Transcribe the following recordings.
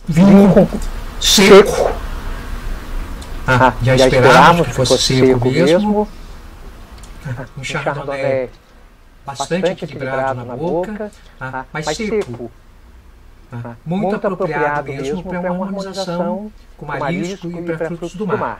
vinho seco. Já esperávamos que fosse seco mesmo. Um chardonnay bastante equilibrado na boca, mas seco. Muito apropriado mesmo para uma harmonização com marisco e para frutos do mar.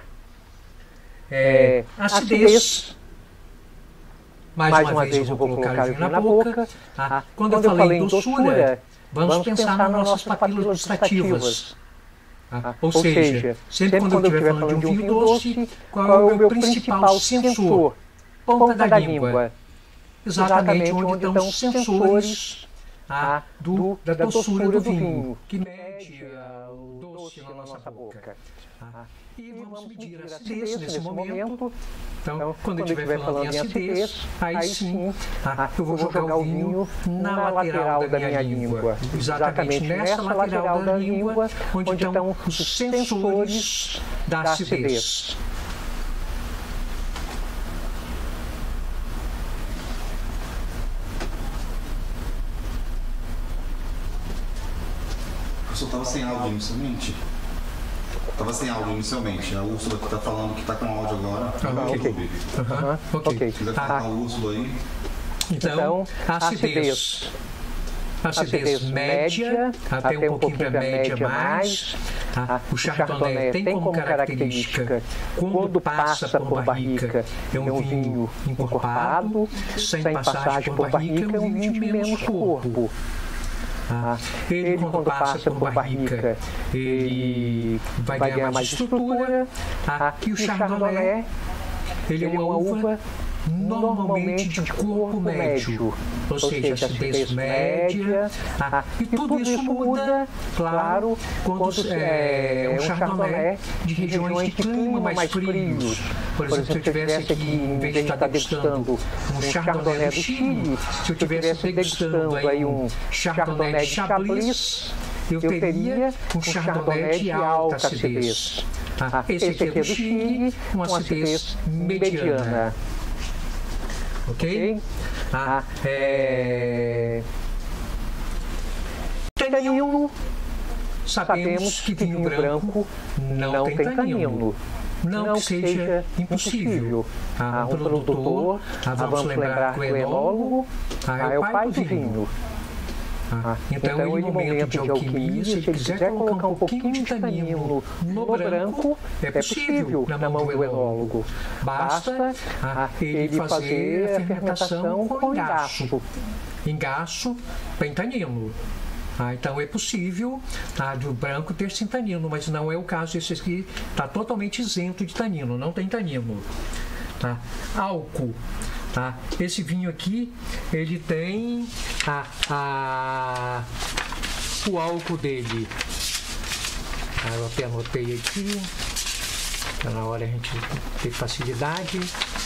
Acidez. Mais uma vez eu vou colocar o vinho na boca. Quando eu falei em doçura, vamos pensar nas nossas papilas gustativas. Ou seja, sempre quando eu estiver falando de um vinho doce, qual é o meu principal sensor? Ponta da língua. Exatamente onde estão os sensores da doçura do vinho, que mede o doce na nossa boca. E vamos medir a acidez nesse momento. Então, quando eu estiver falando em acidez, aí sim eu vou jogar o vinho na lateral da minha língua. Exatamente nessa lateral da língua, onde estão os sensores da acidez. Eu só estava sem áudio inicialmente. Estava sem áudio inicialmente. A Úrsula que está falando que está com áudio agora no YouTube. Ok. Se quiser falar com a Úrsula aí. Então, acidez. Acidez média, até um pouquinho para média mais. O chardonnay tem como característica, quando passa por barrica, é um vinho encorpado. Sem passagem por barrica, é um vinho de menos corpo. Ele, quando passa por barrica, ele vai ganhar mais estrutura. E o chardonnay, ele é uma uva normalmente de corpo médio, ou seja, acidez média. E tudo isso muda, claro, quando é um chardonnay de regiões de clima mais frios. Por exemplo, se eu tivesse aqui, em vez de estar degustando um chardonnay do Chile, se eu tivesse degustando aí um chardonnay de Chablis, eu teria um chardonnay de alta acidez. Esse aqui é do Chile, uma acidez mediana. Ok? Tanino. Sabemos que vinho branco não tem tanino. Não que seja impossível. Um produtor, vamos lembrar que o enólogo é o pai do vinho. Então, em momento de alquimia, se ele quiser colocar um pouquinho de tanino no branco, é possível na mão do enólogo. Basta ele fazer a fermentação com engaço. Engaço tem tanino. Então é possível do branco ter sim tanino, mas não é o caso. Esse aqui está totalmente isento de tanino, não tem tanino. Álcool. Esse vinho aqui, ele tem o álcool dele. Eu até anotei aqui, para na hora a gente ter facilidade.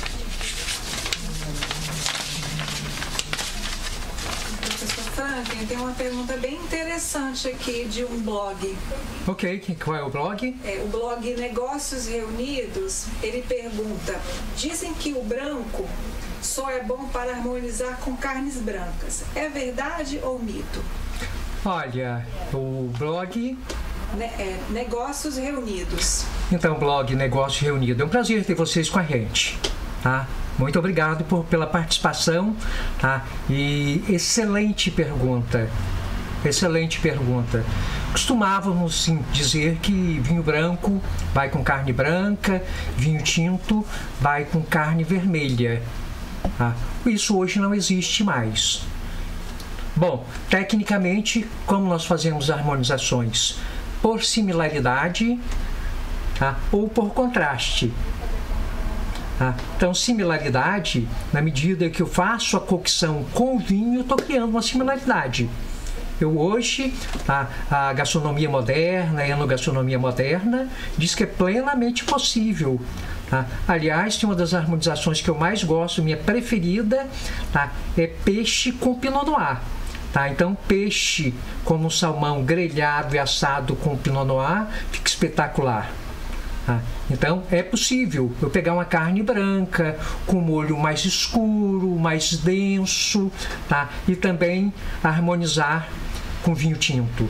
Professor Franklin, tem uma pergunta bem interessante aqui de um blog. Ok, qual é o blog? O blog Negócios Reunidos, ele pergunta: dizem que o branco só é bom para harmonizar com carnes brancas. É verdade ou mito? Olha, o blog... Negócios Reunidos. Então, blog Negócios Reunidos. É um prazer ter vocês com a gente. Muito obrigado pela participação. E excelente pergunta. Excelente pergunta. Costumávamos sim dizer que vinho branco vai com carne branca, vinho tinto vai com carne vermelha. Isso hoje não existe mais. Bom, tecnicamente, como nós fazemos harmonizações? Por similaridade ou por contraste. Então, similaridade, na medida que eu faço a cocção com o vinho, eu estou criando uma similaridade. Hoje, a gastronomia moderna, a enogastronomia moderna, diz que é plenamente possível. Aliás, tem uma das harmonizações que eu mais gosto, minha preferida, é peixe com Pinot Noir. Então, peixe como um salmão grelhado e assado com Pinot Noir fica espetacular. Então, é possível eu pegar uma carne branca com molho mais escuro, mais denso, e também harmonizar com vinho tinto.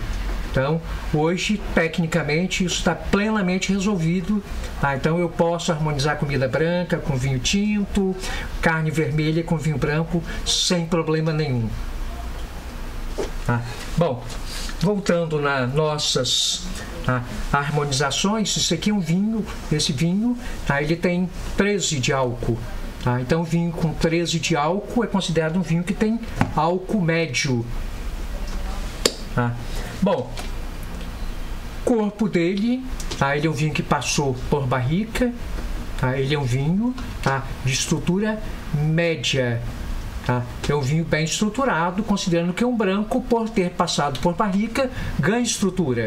Então, hoje, tecnicamente, isso está plenamente resolvido. Tá? Então, eu posso harmonizar comida branca com vinho tinto, carne vermelha com vinho branco, sem problema nenhum. Tá? Bom, voltando nas nossas harmonizações, isso aqui é um vinho, esse vinho, tá? Ele tem 13 de álcool. Tá? Então, vinho com 13 de álcool é considerado um vinho que tem álcool médio. Tá? Bom, corpo dele, tá? Ele é um vinho que passou por barrica, tá? Ele é um vinho, tá? De estrutura média. Tá? É um vinho bem estruturado, considerando que um branco, por ter passado por barrica, ganha estrutura.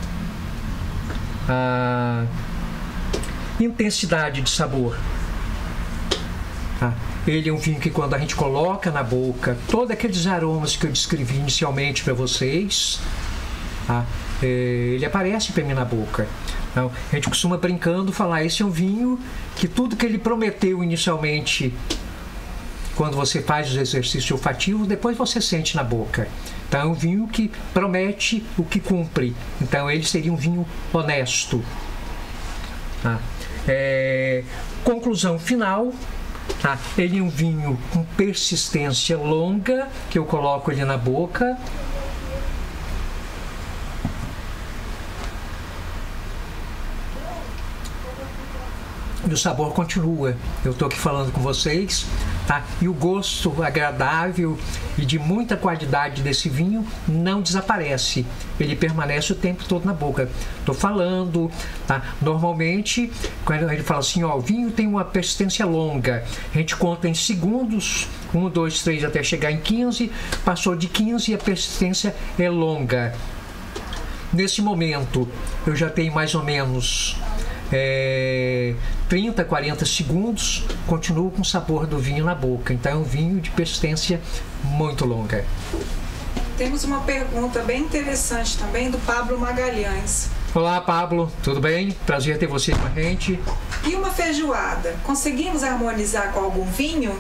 Intensidade de sabor. Tá? Ele é um vinho que, quando a gente coloca na boca, todos aqueles aromas que eu descrevi inicialmente para vocês, tá? Ele aparece para mim na boca. Então, a gente costuma brincando falar, esse é um vinho que tudo que ele prometeu inicialmente, quando você faz o exercício olfativo, depois você sente na boca. Então, é um vinho que promete o que cumpre. Então, ele seria um vinho honesto. Tá? Conclusão final. Tá? Ele é um vinho com persistência longa, que eu coloco ele na boca. E o sabor continua. Eu estou aqui falando com vocês, tá? E o gosto agradável e de muita qualidade desse vinho não desaparece. Ele permanece o tempo todo na boca. Estou falando, tá? Normalmente, quando ele fala assim, ó, o vinho tem uma persistência longa. A gente conta em segundos, 1, 2, 3, até chegar em 15. Passou de 15 e a persistência é longa. Nesse momento, eu já tenho mais ou menos 30, 40 segundos, continuo com o sabor do vinho na boca. Então é um vinho de persistência muito longa. Temos uma pergunta bem interessante também do Pablo Magalhães. Olá, Pablo, tudo bem? Prazer ter você com a gente. E uma feijoada, conseguimos harmonizar com algum vinho?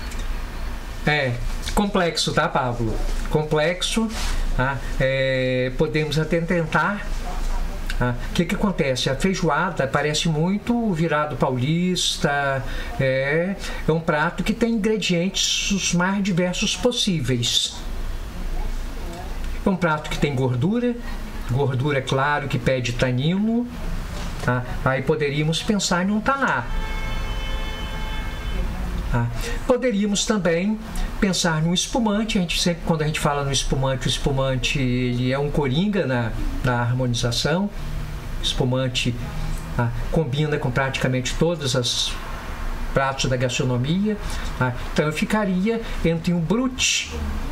Complexo, tá, Pablo? Complexo, tá? Podemos até tentar. O que acontece? A feijoada parece muito o virado paulista, é um prato que tem ingredientes os mais diversos possíveis. É um prato que tem gordura, claro, que pede tanino, tá? Aí poderíamos pensar em um taná. Poderíamos também pensar num espumante. A gente sempre, quando a gente fala no espumante, o espumante ele é um coringa na harmonização. O espumante combina com praticamente todos os pratos da gastronomia. Então eu ficaria entre um brut,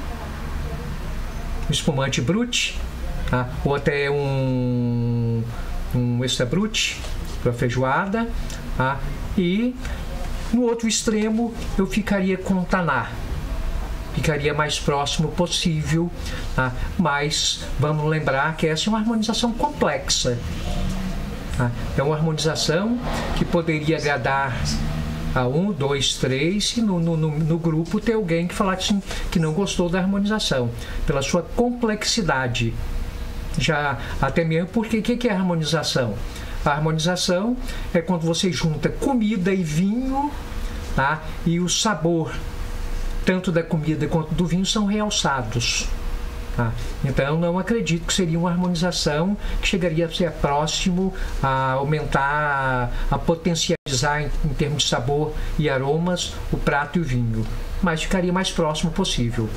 um espumante brut, ou até um extra brut para feijoada, e no outro extremo eu ficaria com taná. Ficaria mais próximo possível, mas vamos lembrar que essa é uma harmonização complexa. É uma harmonização que poderia agradar a 1, 2, 3 e no grupo ter alguém que falasse assim, que não gostou da harmonização, pela sua complexidade. Já até mesmo porque o que é a harmonização? A harmonização é quando você junta comida e vinho, e o sabor tanto da comida quanto do vinho são realçados. Então não acredito que seria uma harmonização que chegaria a ser próximo a aumentar, a potencializar em termos de sabor e aromas o prato e o vinho, mas ficaria mais próximo possível.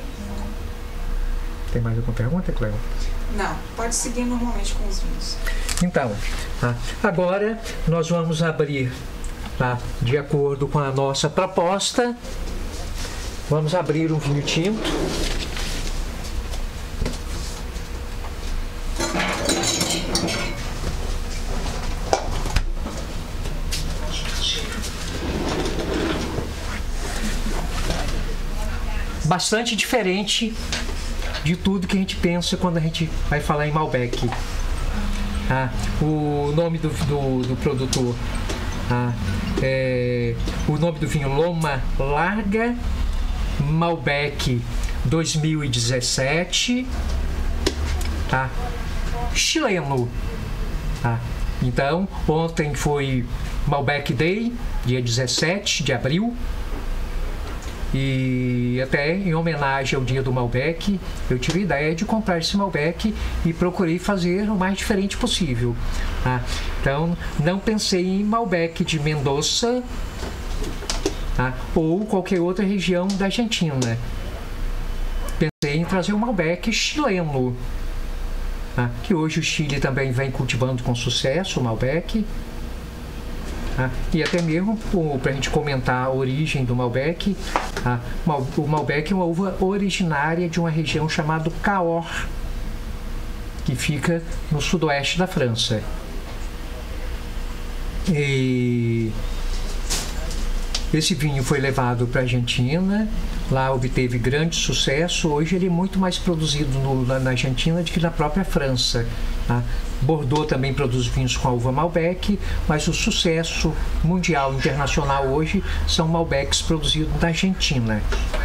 Tem mais alguma pergunta, Cleo? Não, pode seguir normalmente com os vinhos. Então, agora nós vamos abrir, de acordo com a nossa proposta, vamos abrir um vinho tinto. Bastante diferente de tudo que a gente pensa quando a gente vai falar em Malbec. O nome do produtor, o nome do vinho Loma Larga Malbec 2017, chileno. Tá? Então, ontem foi Malbec Day, dia 17 de abril. E até em homenagem ao dia do Malbec, eu tive a ideia de comprar esse Malbec e procurei fazer o mais diferente possível. Tá? Então, não pensei em Malbec de Mendoza, tá? Ou qualquer outra região da Argentina. Pensei em trazer um Malbec chileno, tá? Que hoje o Chile também vem cultivando com sucesso o Malbec. E até mesmo para a gente comentar a origem do Malbec, o Malbec é uma uva originária de uma região chamada Cahors, que fica no sudoeste da França. E esse vinho foi levado para a Argentina, lá obteve grande sucesso. Hoje ele é muito mais produzido na Argentina do que na própria França. Tá? Bordeaux também produz vinhos com a uva Malbec, mas o sucesso mundial, internacional hoje são Malbecs produzidos na Argentina.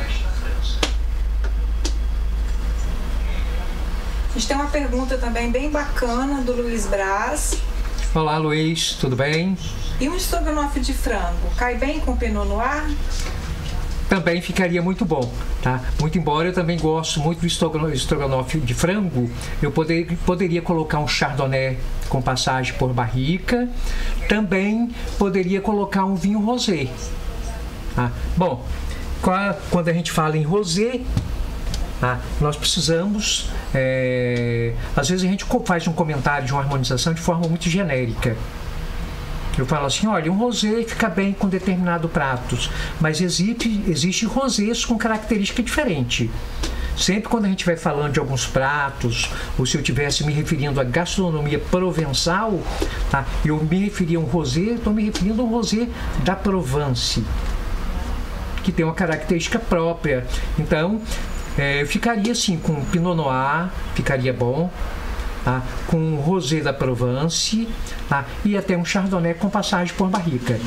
A gente tem uma pergunta também bem bacana do Luiz Braz. Olá, Luiz, tudo bem? E um estrogonofe de frango, cai bem com Pinot Noir? Também ficaria muito bom, tá? Muito embora eu também gosto muito do estrogonofe de frango, eu poderia colocar um chardonnay com passagem por barrica, também poderia colocar um vinho rosé. Tá? Bom, quando a gente fala em rosé, nós precisamos, às vezes a gente faz um comentário de uma harmonização de forma muito genérica. Eu falo assim, olha, um rosé fica bem com determinado pratos, mas existe rosés com característica diferente. Sempre quando a gente vai falando de alguns pratos, ou se eu estivesse me referindo à gastronomia provençal, tá? Eu me referia a um rosé, estou me referindo a um rosé da Provence, que tem uma característica própria. Então, eu ficaria assim, com Pinot Noir, ficaria bom. Tá? Com um rosé da Provence, tá? E até um chardonnay com passagem por barrica.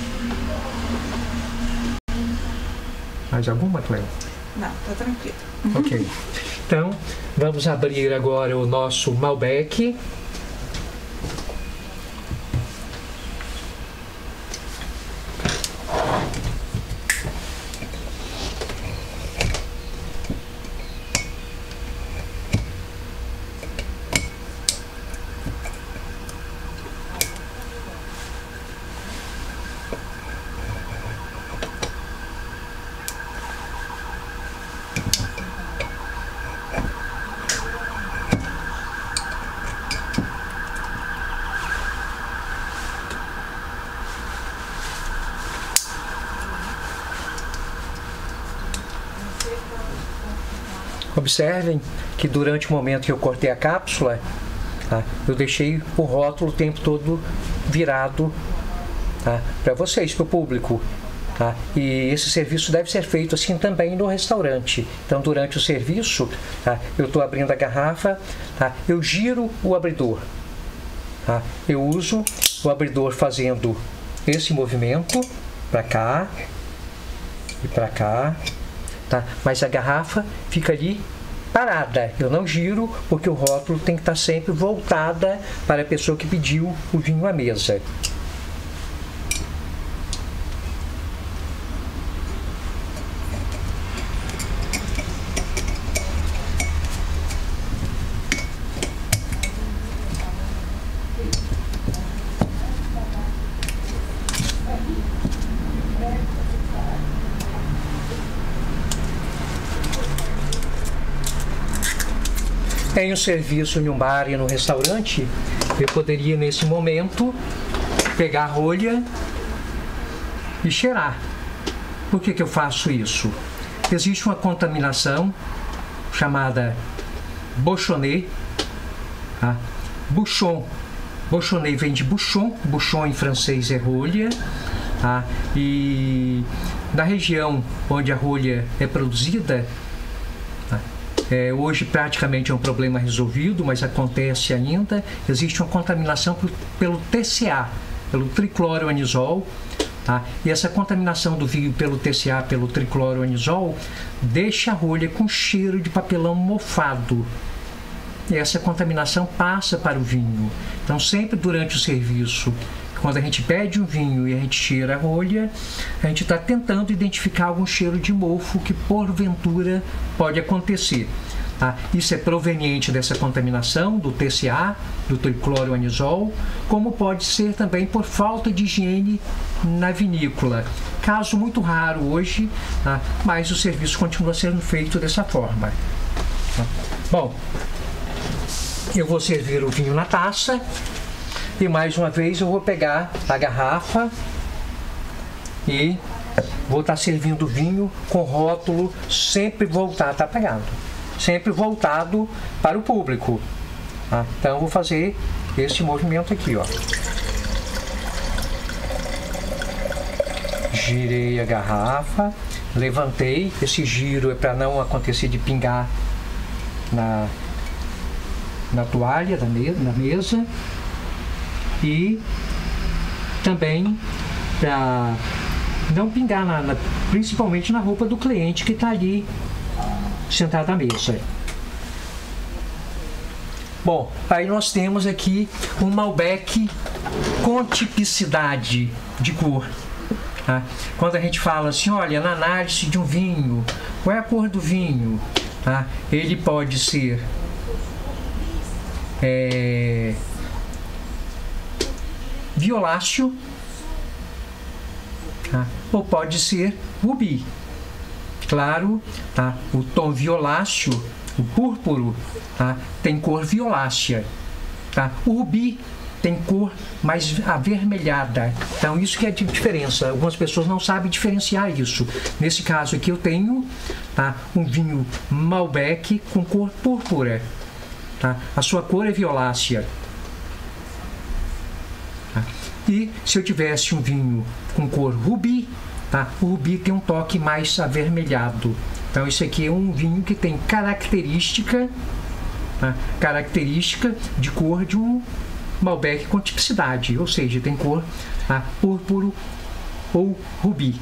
Mais alguma, Cléo? Não, tá tranquilo. Ok. Então, vamos abrir agora o nosso Malbec. Observem que durante o momento que eu cortei a cápsula, tá, eu deixei o rótulo o tempo todo virado, tá, para vocês, para o público. Tá? E esse serviço deve ser feito assim também no restaurante. Então, durante o serviço, tá, eu estou abrindo a garrafa, tá, eu giro o abridor. Tá? Eu uso o abridor fazendo esse movimento para cá e para cá. Tá? Mas a garrafa fica ali parada, eu não giro, porque o rótulo tem que estar sempre voltada para a pessoa que pediu o vinho à mesa. Em um serviço em um bar e no restaurante, eu poderia nesse momento pegar a rolha e cheirar. Por que eu faço isso? Existe uma contaminação chamada bouchonnet, tá? Bouchon. Bouchonnet vem de bouchon, bouchon em francês é rolha, tá? E na região onde a rolha é produzida, hoje praticamente é um problema resolvido, mas acontece ainda. Existe uma contaminação pelo TCA, pelo tricloroanisol. Tá? E essa contaminação do vinho pelo TCA, pelo tricloroanisol, deixa a rolha com cheiro de papelão mofado. essa contaminação passa para o vinho. Então, sempre durante o serviço, quando a gente pede um vinho e a gente tira a rolha, a gente está tentando identificar algum cheiro de mofo que porventura pode acontecer. Tá? Isso é proveniente dessa contaminação do TCA, do tricloroanisol, como pode ser também por falta de higiene na vinícola. Caso muito raro hoje, tá? Mas o serviço continua sendo feito dessa forma. Tá? Bom, eu vou servir o vinho na taça e mais uma vez eu vou pegar a garrafa e vou estar servindo o vinho com rótulo sempre voltado, tá apagado, sempre voltado para o público. Tá? Então eu vou fazer esse movimento aqui, ó. Girei a garrafa, levantei. Esse giro é para não acontecer de pingar na toalha na mesa, e também para não pingar principalmente na roupa do cliente que está ali sentado à mesa. Bom, aí nós temos aqui um Malbec com tipicidade de cor. Tá? Quando a gente fala assim, olha, na análise de um vinho, qual é a cor do vinho? Tá? Ele pode ser violáceo, tá? Ou pode ser rubi. Claro, tá? O tom violáceo, o púrpuro, tá? Tem cor violácea. Tá? O rubi tem cor mais avermelhada. Então, isso que é a diferença. Algumas pessoas não sabem diferenciar isso. Nesse caso aqui, eu tenho, tá, um vinho Malbec com cor púrpura. Tá? A sua cor é violácea. Tá? E se eu tivesse um vinho com cor rubi, tá? O rubi tem um toque mais avermelhado. Então, isso aqui é um vinho que tem característica, tá? Característica de cor de um Malbec com tipicidade, ou seja, tem cor, tá, púrpuro ou rubi.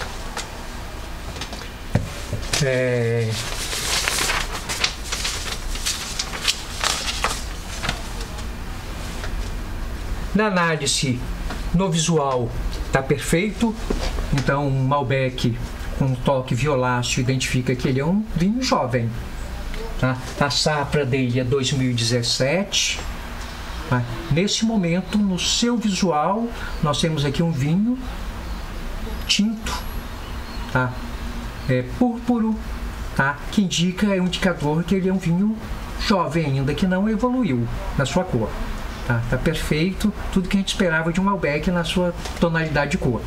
Na análise, no visual, está perfeito. Então, um Malbec com um toque violáceo identifica que ele é um vinho jovem. Tá? A safra dele é 2017. Tá? Nesse momento, no seu visual, nós temos aqui um vinho tinto, tá? Púrpuro, tá? Que indica, é um indicador que ele é um vinho jovem ainda, que não evoluiu na sua cor. Tá? Tá perfeito, tudo que a gente esperava de um Malbec na sua tonalidade de cor.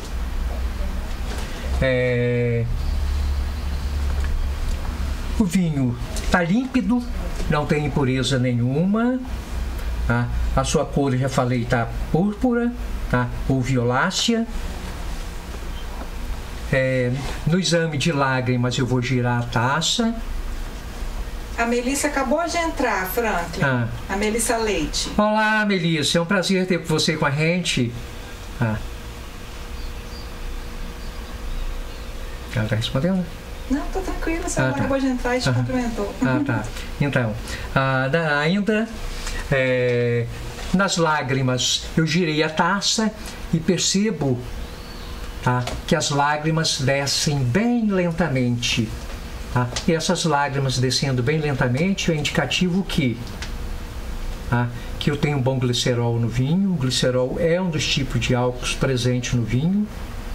O vinho está límpido, não tem impureza nenhuma. Tá? A sua cor, eu já falei, está púrpura, tá? Ou violácea. No exame de lágrimas eu vou girar a taça. A Melissa acabou de entrar, Franklin. A Melissa Leite. Olá, Melissa, é um prazer ter você com a gente. Ela está respondendo? Não, tô tranquila, só ela acabou de entrar e te cumprimentou. Tá. Então, ainda nas lágrimas eu girei a taça e percebo, tá, que as lágrimas descem bem lentamente. Tá? E essas lágrimas descendo bem lentamente é indicativo que eu tenho um bom glicerol no vinho. O glicerol é um dos tipos de álcools presente no vinho.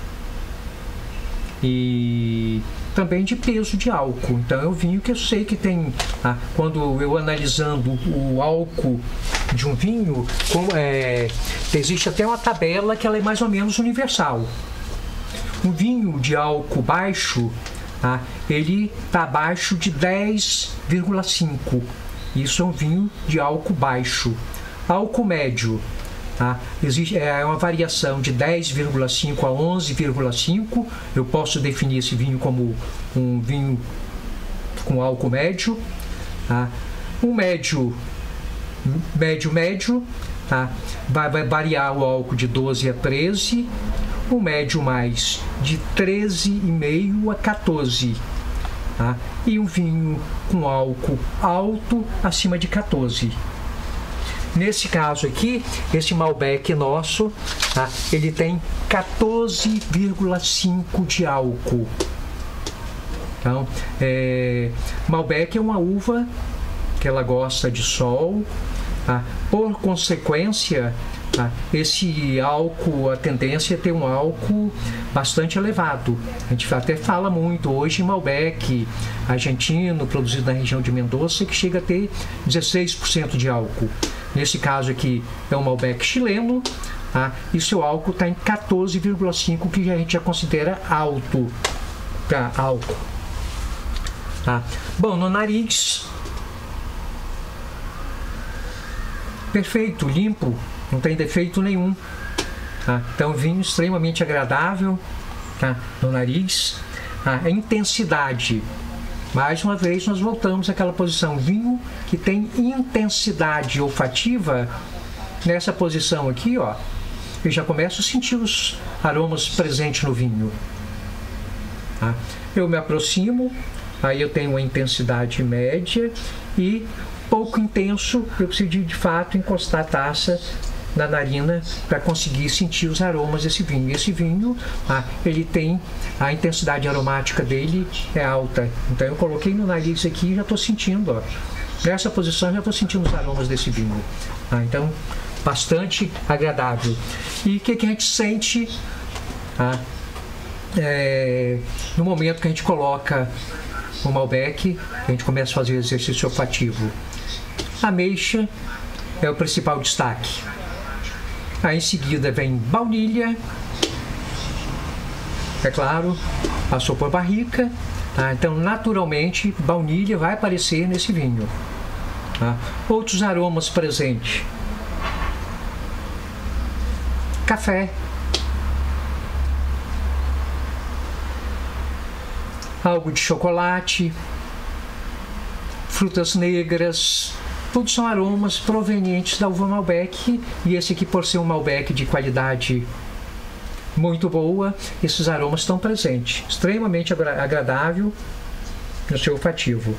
E também de peso de álcool. Então é um vinho que eu sei que tem, quando eu analisando o álcool de um vinho, existe até uma tabela que ela é mais ou menos universal. Um vinho de álcool baixo, ele está abaixo de 10,5. Isso é um vinho de álcool baixo. Álcool médio, existe uma variação de 10,5 a 11,5. Eu posso definir esse vinho como um vinho com álcool médio. Um médio, vai variar o álcool de 12 a 13. O médio mais de 13,5 a 14. tá? E um vinho com álcool alto, acima de 14. Nesse caso aqui, esse Malbec nosso, tá? Ele tem 14,5 de álcool. Então, Malbec é uma uva que ela gosta de sol, tá? Por consequência, tá? Esse álcool, a tendência é ter um álcool bastante elevado. A gente até fala muito hoje em Malbec argentino, produzido na região de Mendoza, que chega a ter 16% de álcool. Nesse caso aqui é um Malbec chileno, tá? E seu álcool está em 14,5, que a gente já considera alto para álcool. Tá? Bom, no nariz, perfeito, limpo, não tem defeito nenhum. Tá? Então, vinho extremamente agradável, tá? No nariz. Tá? A intensidade, mais uma vez nós voltamos àquela posição, vinho que tem intensidade olfativa. Nessa posição aqui, ó, eu já começo a sentir os aromas presentes no vinho. Tá? Eu me aproximo, aí eu tenho uma intensidade média e pouco intenso, eu preciso de fato encostar a taça na narina para conseguir sentir os aromas desse vinho. Esse vinho, ele tem a intensidade aromática dele é alta. Então eu coloquei no nariz aqui e já estou sentindo, ó, nessa posição já estou sentindo os aromas desse vinho. Então, bastante agradável. E o que a gente sente no momento que a gente coloca o Malbec, a gente começa a fazer o exercício olfativo? A ameixa é o principal destaque. Aí em seguida vem baunilha, é claro, passou por barrica, tá? Então naturalmente baunilha vai aparecer nesse vinho. Tá? Outros aromas presentes: café, algo de chocolate, frutas negras. Todos são aromas provenientes da uva Malbec, e esse aqui, por ser um Malbec de qualidade muito boa, esses aromas estão presentes, extremamente agradável no seu olfativo.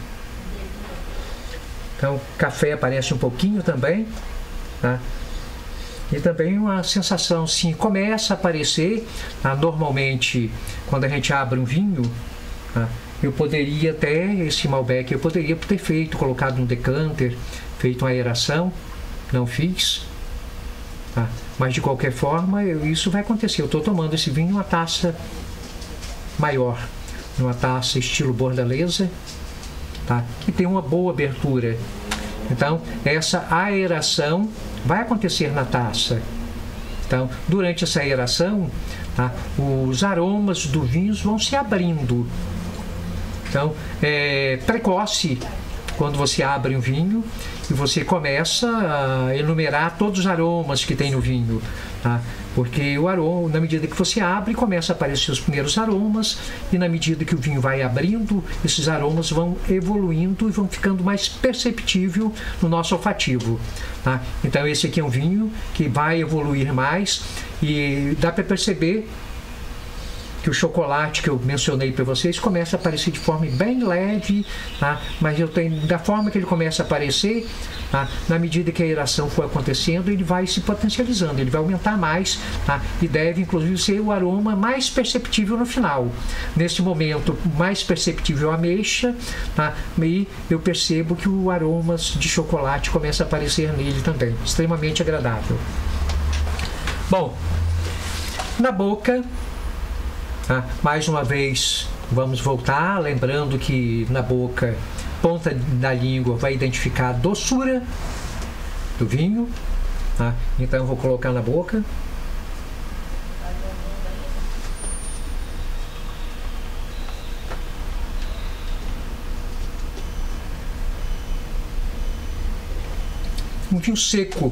Então, café aparece um pouquinho também, tá? E também uma sensação, sim, começa a aparecer, tá? Normalmente, quando a gente abre um vinho, tá? Eu poderia até, esse Malbec, eu poderia ter feito, colocado no decanter, feito uma aeração, não fiz, tá? Mas de qualquer forma, isso vai acontecer. Eu estou tomando esse vinho em uma taça maior, numa taça estilo bordalesa, tá? Que tem uma boa abertura. Então, essa aeração vai acontecer na taça. Então, durante essa aeração, tá? Os aromas do vinho vão se abrindo. Então, é precoce quando você abre um vinho e você começa a enumerar todos os aromas que tem no vinho, tá? Porque o aroma, na medida que você abre, começa a aparecer os primeiros aromas, e na medida que o vinho vai abrindo, esses aromas vão evoluindo e vão ficando mais perceptível no nosso olfativo, tá? Então esse aqui é um vinho que vai evoluir mais, e dá para perceber que o chocolate que eu mencionei para vocês começa a aparecer de forma bem leve, tá? Mas eu tenho, da forma que ele começa a aparecer, tá? Na medida que a aeração for acontecendo, ele vai se potencializando, ele vai aumentar mais, tá? E deve inclusive ser o aroma mais perceptível no final. Nesse momento, mais perceptível a ameixa, tá? E eu percebo que o aromas de chocolate começa a aparecer nele também, extremamente agradável. Bom, na boca, tá? Mais uma vez, vamos voltar, lembrando que na boca, ponta da língua vai identificar a doçura do vinho, tá? Então eu vou colocar na boca. Um vinho seco.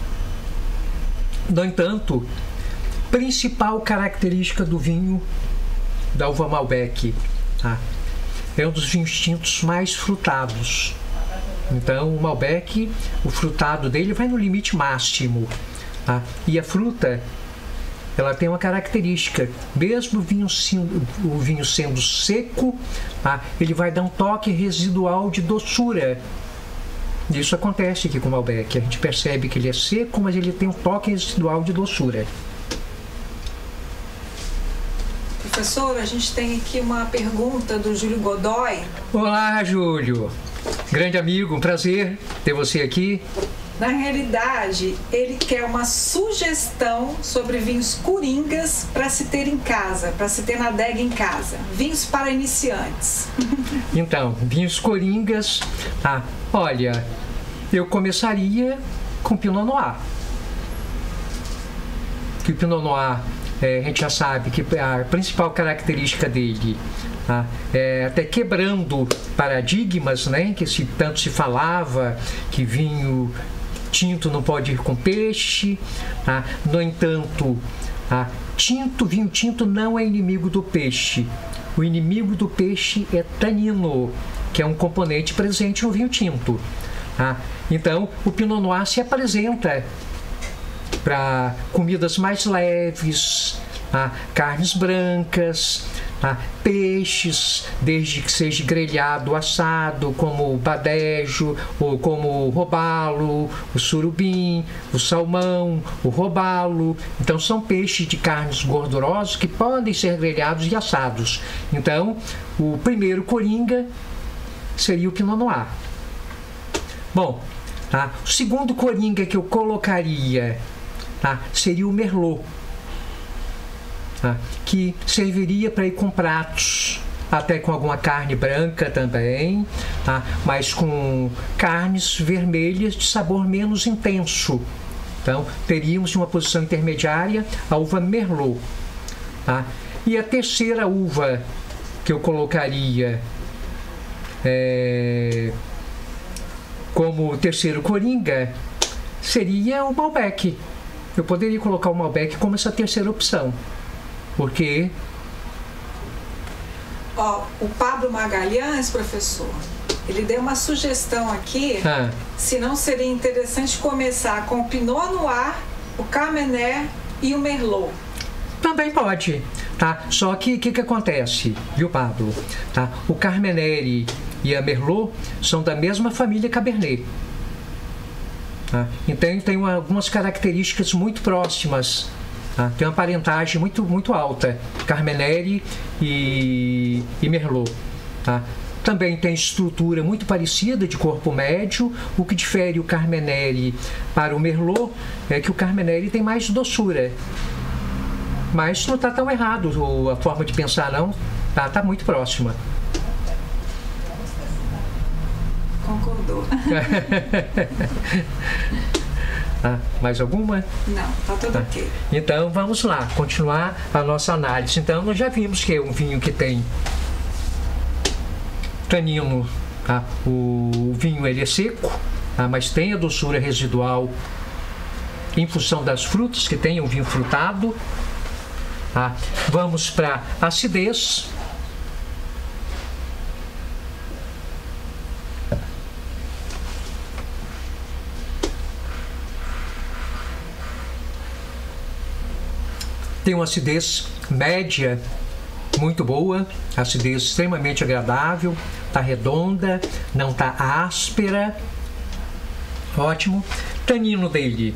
No entanto, principal característica do vinho da uva Malbec, tá? É um dos vinhos tintos mais frutados. Então o Malbec, o frutado dele vai no limite máximo, tá? E a fruta ela tem uma característica, mesmo o vinho sendo seco, tá? Ele vai dar um toque residual de doçura. Isso acontece aqui com o Malbec, a gente percebe que ele é seco, mas ele tem um toque residual de doçura. Professor, a gente tem aqui uma pergunta do Júlio Godoy. Olá, Júlio. Grande amigo, um prazer ter você aqui. Na realidade, ele quer uma sugestão sobre vinhos coringas para se ter em casa, para se ter na adega em casa. Vinhos para iniciantes. Então, vinhos coringas. Olha, eu começaria com Pinot Noir. Que o Pinot Noir, a gente já sabe que a principal característica dele, até quebrando paradigmas, né, que tanto se falava que vinho tinto não pode ir com peixe, no entanto, vinho tinto não é inimigo do peixe. O inimigo do peixe é tanino, que é um componente presente no vinho tinto. Então, o Pinot Noir se apresenta para comidas mais leves, carnes brancas, peixes, desde que seja grelhado, assado, como o badejo, ou como o robalo, o surubim, o salmão, o robalo. Então são peixes de carnes gordurosas que podem ser grelhados e assados. Então, o primeiro coringa seria o Pinot Noir. Bom, o segundo coringa que eu colocaria seria o Merlot. Que serviria para ir com pratos, até com alguma carne branca também, mas com carnes vermelhas de sabor menos intenso. Então, teríamos uma posição intermediária a uva Merlot. E a terceira uva que eu colocaria como terceiro coringa seria o Malbec. Eu poderia colocar o Malbec como essa terceira opção. Porque o Pablo Magalhães, professor, ele deu uma sugestão aqui, se não seria interessante começar com o Pinot Noir, o Carmener e o Merlot. Também pode, Só que o que acontece, viu, Pablo? O Carmener e a Merlot são da mesma família Cabernet. Então tem algumas características muito próximas. Tem uma parentagem muito alta, Carmener e Merlot. Também tem estrutura muito parecida, de corpo médio. O que difere o Carmener para o Merlot é que o Carmener tem mais doçura. Mas não está tão errado a forma de pensar, não. Tá muito próxima. Concordou. Mais alguma? Não, tá tudo ok. Então vamos lá, continuar a nossa análise. Então nós já vimos que é um vinho que tem tanino, o vinho ele é seco, mas tem a doçura residual em função das frutas, que tem um vinho frutado. Vamos para acidez. Tem uma acidez média muito boa, acidez extremamente agradável, está redonda, não está áspera, ótimo. Tanino dele.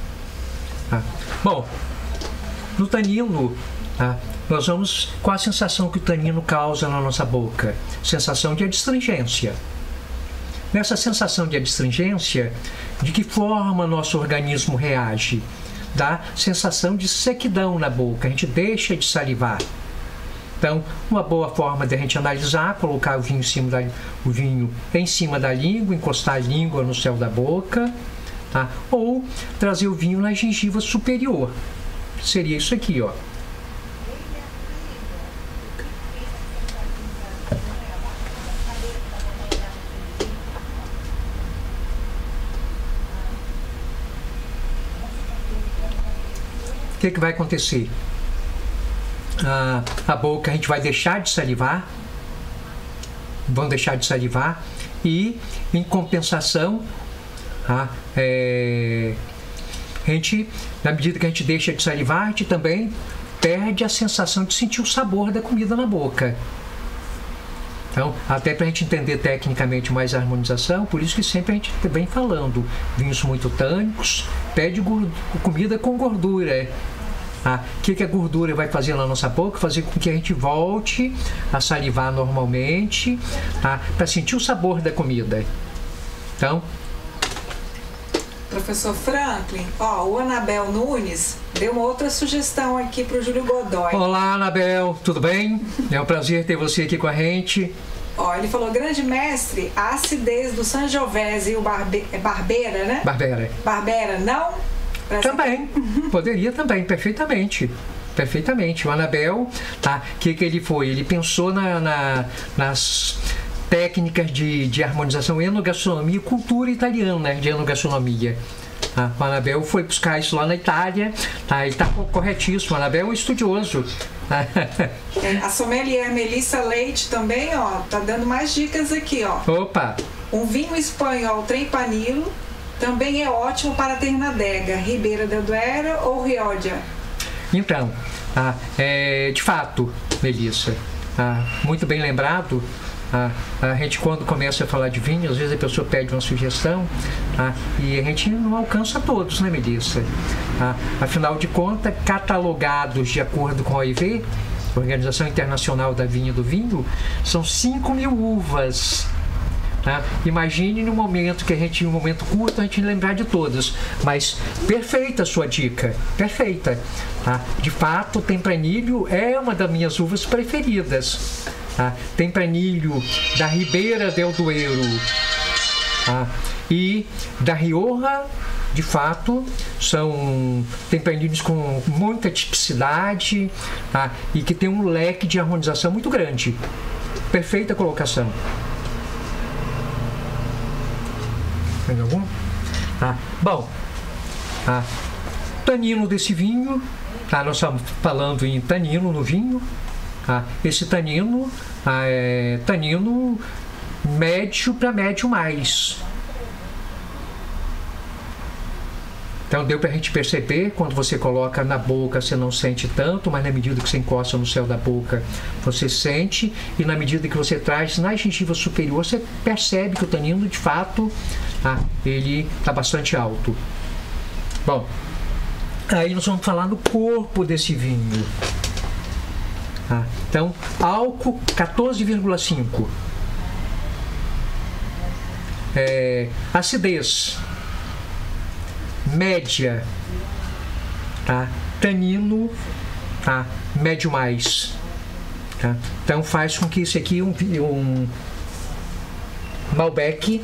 Bom, no tanino, nós vamos com a sensação que o tanino causa na nossa boca, sensação de adstringência. Nessa sensação de adstringência, de que forma nosso organismo reage? Dá sensação de sequidão na boca, a gente deixa de salivar. Então, uma boa forma de a gente analisar, colocar o vinho em cima da língua, encostar a língua no céu da boca, ou trazer o vinho na gengiva superior. Seria isso aqui, ó. O que vai acontecer? A boca, a gente vai deixar de salivar, e em compensação a gente, na medida que a gente deixa de salivar, a gente também perde a sensação de sentir o sabor da comida na boca. Então, até para a gente entender tecnicamente mais a harmonização, por isso que sempre a gente vem falando, vinhos muito tânicos, pede comida com gordura. O que a gordura vai fazer na nossa boca? Fazer com que a gente volte a salivar normalmente, para sentir o sabor da comida. Então, professor Franklin, o Anabel Nunes deu uma outra sugestão aqui para o Júlio Godoy. Olá, Anabel, tudo bem? É um prazer ter você aqui com a gente. Ele falou, grande mestre, a acidez do Sangiovese e o Barbera, né? Barbera, não? Também, poderia também, perfeitamente. O Anabel, que ele foi? Ele pensou nas técnicas de harmonização enogastronomia e cultura italiana de enogastronomia. O Anabel foi buscar isso lá na Itália, e está corretíssimo. O Anabel é um estudioso. A sommelier Melissa Leite também, tá dando mais dicas aqui, Opa! Um vinho espanhol Tempranillo também é ótimo para ter na adega, Ribeira del Duero ou Rioja. Então, de fato, Melissa, muito bem lembrado. A gente, quando começa a falar de vinho, às vezes a pessoa pede uma sugestão, e a gente não alcança todos, né, Melissa? Afinal de contas, catalogados de acordo com a OIV, Organização Internacional da Vinha e do Vinho, são 5.000 uvas. Imagine no momento que em um momento curto, a gente lembrar de todas. Mas perfeita a sua dica, perfeita. De fato, o Tempranillo é uma das minhas uvas preferidas. Tempranillo da Ribeira del Duero e da Rioja, de fato, são tempranilhos com muita tipicidade, e que tem um leque de harmonização muito grande. Perfeita colocação. Tem algum? Bom, tanino desse vinho, nós estamos falando em tanino no vinho. Esse tanino é tanino médio para médio mais. Então deu para a gente perceber, quando você coloca na boca você não sente tanto, mas na medida que você encosta no céu da boca você sente, e na medida que você traz na gengiva superior você percebe que o tanino de fato ele está bastante alto. Bom, aí nós vamos falar no corpo desse vinho. Então, álcool 14,5. Acidez média, tanino, médio mais. Então faz com que isso aqui um Malbec,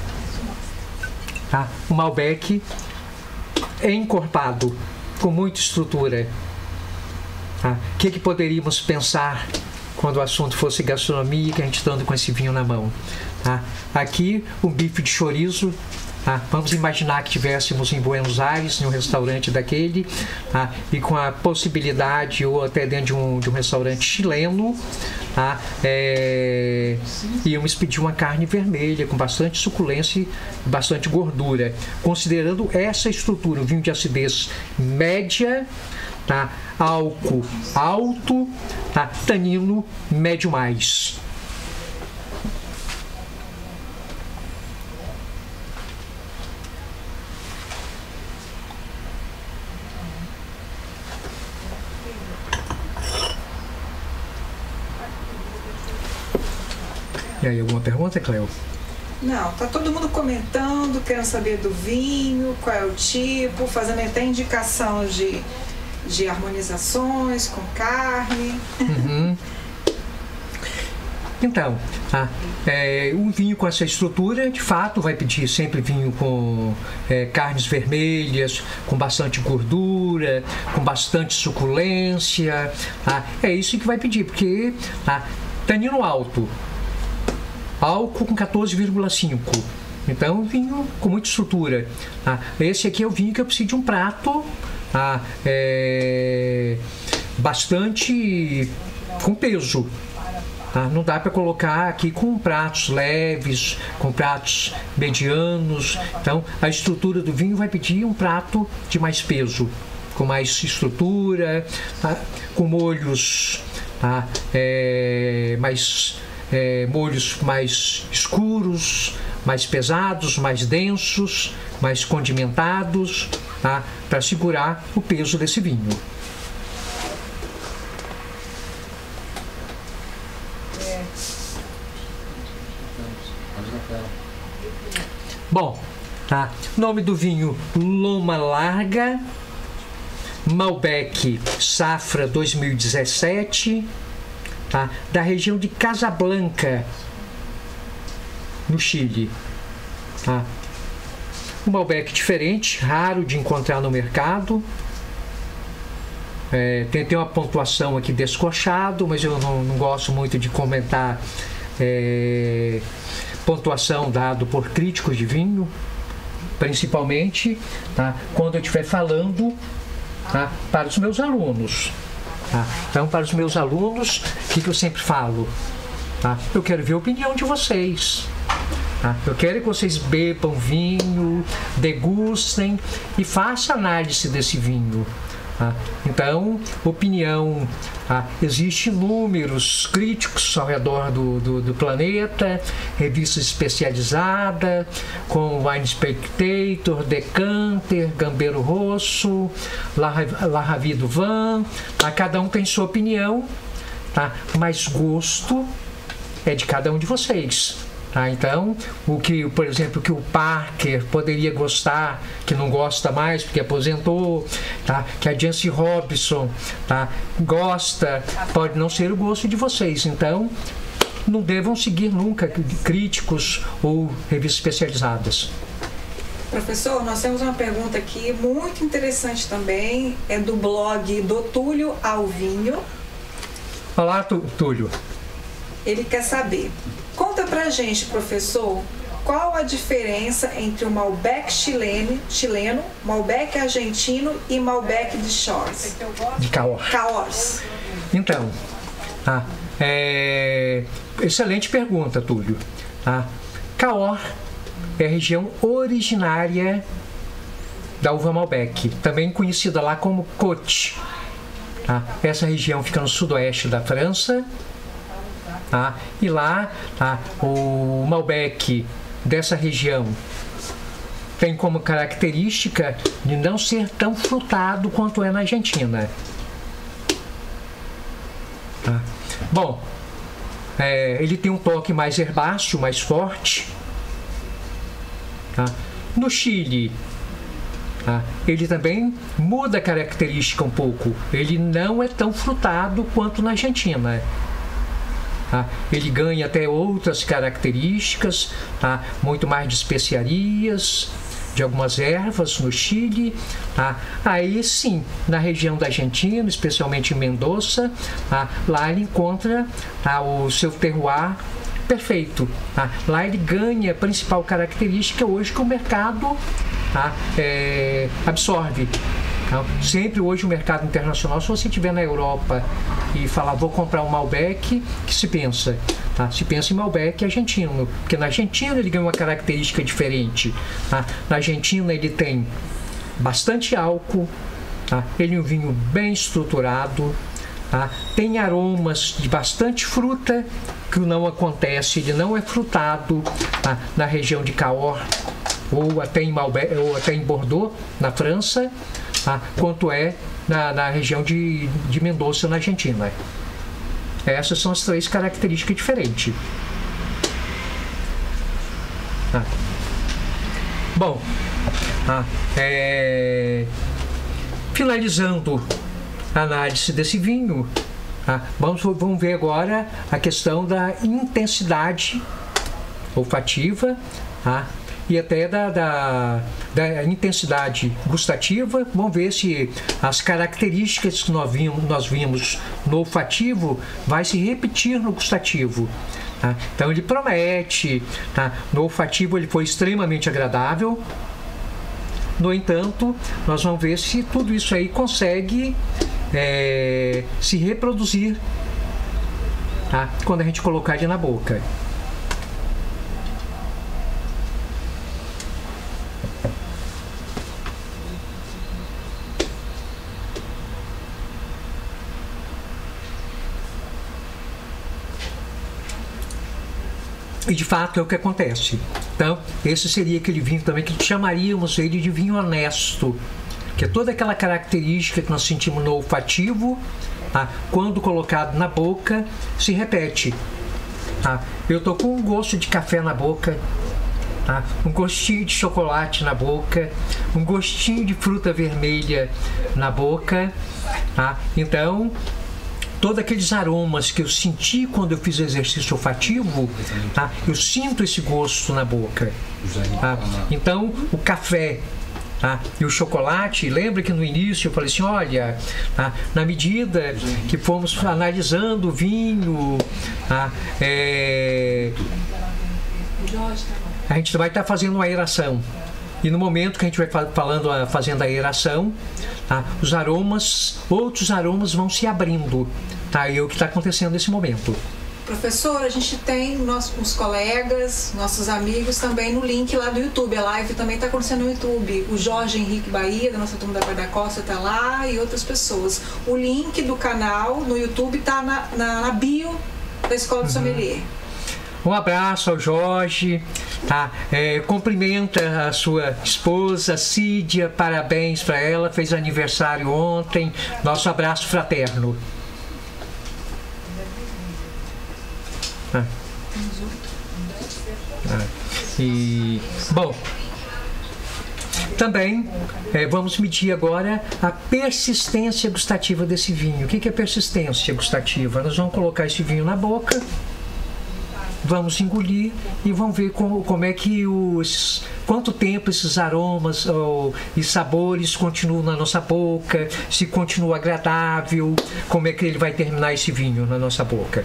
um Malbec encorpado, com muita estrutura. O que poderíamos pensar quando o assunto fosse gastronomia, que a gente estando com esse vinho na mão? Aqui, um bife de chorizo. Vamos imaginar que estivéssemos em Buenos Aires, em um restaurante daquele, e com a possibilidade, ou até dentro de um restaurante chileno, íamos pedir uma carne vermelha com bastante suculência e bastante gordura. Considerando essa estrutura, um vinho de acidez média, álcool alto, tanino médio mais. E aí, alguma pergunta, Cleo? Não, tá todo mundo comentando, querendo saber do vinho, qual é o tipo, fazendo até indicação de harmonizações com carne. Então, um vinho com essa estrutura, de fato, vai pedir sempre vinho com carnes vermelhas, com bastante gordura, com bastante suculência. É isso que vai pedir, porque tanino alto, álcool com 14,5. Então, vinho com muita estrutura. Esse aqui é o vinho que eu preciso de um prato bastante com peso. Tá? Não dá para colocar aqui com pratos leves, com pratos medianos. Então, a estrutura do vinho vai pedir um prato de mais peso, com mais estrutura, tá? Com molhos, tá? Molhos mais escuros, mais pesados, mais densos, mais condimentados, tá? Para segurar o peso desse vinho. Bom, tá? Nome do vinho: Loma Larga, Malbec Safra 2017, tá? Da região de Casablanca, no Chile. Tá? Um Malbec diferente, raro de encontrar no mercado. Tem uma pontuação aqui descochado, mas eu não gosto muito de comentar pontuação dado por críticos de vinho, principalmente, tá? Quando eu estiver falando, tá? Para os meus alunos. Tá? Então, para os meus alunos, o que eu sempre falo? Tá? Eu quero ver a opinião de vocês. Tá? Eu quero que vocês bebam vinho, degustem e façam análise desse vinho. Tá? Então, opinião, tá? Existem números críticos ao redor do planeta, revistas especializadas, como Wine Spectator, Decanter, Gambero Rosso, La Ravie du Vin, tá? Cada um tem sua opinião, tá? Mas gosto é de cada um de vocês. Tá? Então, por exemplo, que o Parker poderia gostar, que não gosta mais porque aposentou, tá? Que a Jancy Robson, tá? Gosta, pode não ser o gosto de vocês. Então, não devam seguir nunca críticos ou revistas especializadas. Professor, nós temos uma pergunta aqui muito interessante também, é do blog do Túlio Alvinho. Olá, Túlio. Ele quer saber: conta pra gente, professor, qual a diferença entre o Malbec chileno, Malbec argentino e Malbec de Cahors? De Cahors. Então, tá? Excelente pergunta, Túlio. Tá? Cahors é a região originária da uva Malbec, também conhecida lá como Côte. Tá? Essa região fica no sudoeste da França. Tá? E lá, tá? O Malbec dessa região tem como característica de não ser tão frutado quanto é na Argentina. Tá? Bom, ele tem um toque mais herbáceo, mais forte. Tá? No Chile, tá? Ele também muda a característica um pouco. Ele não é tão frutado quanto na Argentina. Tá? Ele ganha até outras características, tá? Muito mais de especiarias, de algumas ervas no Chile. Tá? Aí sim, na região da Argentina, especialmente em Mendoza, tá? Lá ele encontra, tá? O seu terroir perfeito. Tá? Lá ele ganha a principal característica hoje que o mercado, tá? Absorve. Então, sempre hoje o mercado internacional, se você estiver na Europa e falar vou comprar um Malbec, que se pensa? Tá? Se pensa em Malbec argentino, porque na Argentina ele ganha uma característica diferente. Tá? Na Argentina ele tem bastante álcool, tá? Ele é um vinho bem estruturado, tá? Tem aromas de bastante fruta, que não acontece, ele não é frutado, tá? Na região de Cahors ou até em Malbec, ou até em Bordeaux, na França. Tá? Quanto é na região de Mendoza, na Argentina. Essas são as três características diferentes. Tá? Bom, tá? Finalizando a análise desse vinho, tá? Vamos ver agora a questão da intensidade olfativa, tá? E até da intensidade gustativa. Vamos ver se as características que nós vimos no olfativo vai se repetir no gustativo. Tá? Então ele promete, tá? No olfativo ele foi extremamente agradável. No entanto, nós vamos ver se tudo isso aí consegue se reproduzir tá? Quando a gente colocar ele na boca. E de fato é o que acontece. Então, esse seria aquele vinho também que chamaríamos ele de vinho honesto, que é toda aquela característica que nós sentimos no olfativo, tá? Quando colocado na boca, se repete. Tá? Eu estou com um gosto de café na boca, tá? Um gostinho de chocolate na boca, um gostinho de fruta vermelha na boca. Tá? Então, todos aqueles aromas que eu senti quando eu fiz o exercício olfativo, tá? Eu sinto esse gosto na boca. Tá? Então, o café, tá? E o chocolate, lembra que no início eu falei assim, olha, tá? Na medida que fomos analisando o vinho, tá? A gente vai estar fazendo uma aeração. E no momento que a gente vai fazendo a aeração, tá? Os aromas, outros aromas vão se abrindo. Tá? E é o que está acontecendo nesse momento. Professor, a gente tem os colegas, nossos amigos também no link lá do YouTube. A live também está acontecendo no YouTube. O Jorge Henrique Bahia, da nossa turma da Guarda-Costa, está lá e outras pessoas. O link do canal no YouTube está na bio da Escola do Sommelier. Um abraço ao Jorge, tá? Cumprimenta a sua esposa, Cídia, parabéns para ela, fez aniversário ontem. Nosso abraço fraterno. E, bom, também vamos medir agora a persistência gustativa desse vinho. O que é persistência gustativa? Nós vamos colocar esse vinho na boca, vamos engolir e vamos ver como é que quanto tempo esses aromas e sabores continuam na nossa boca, se continua agradável, como é que ele vai terminar esse vinho na nossa boca.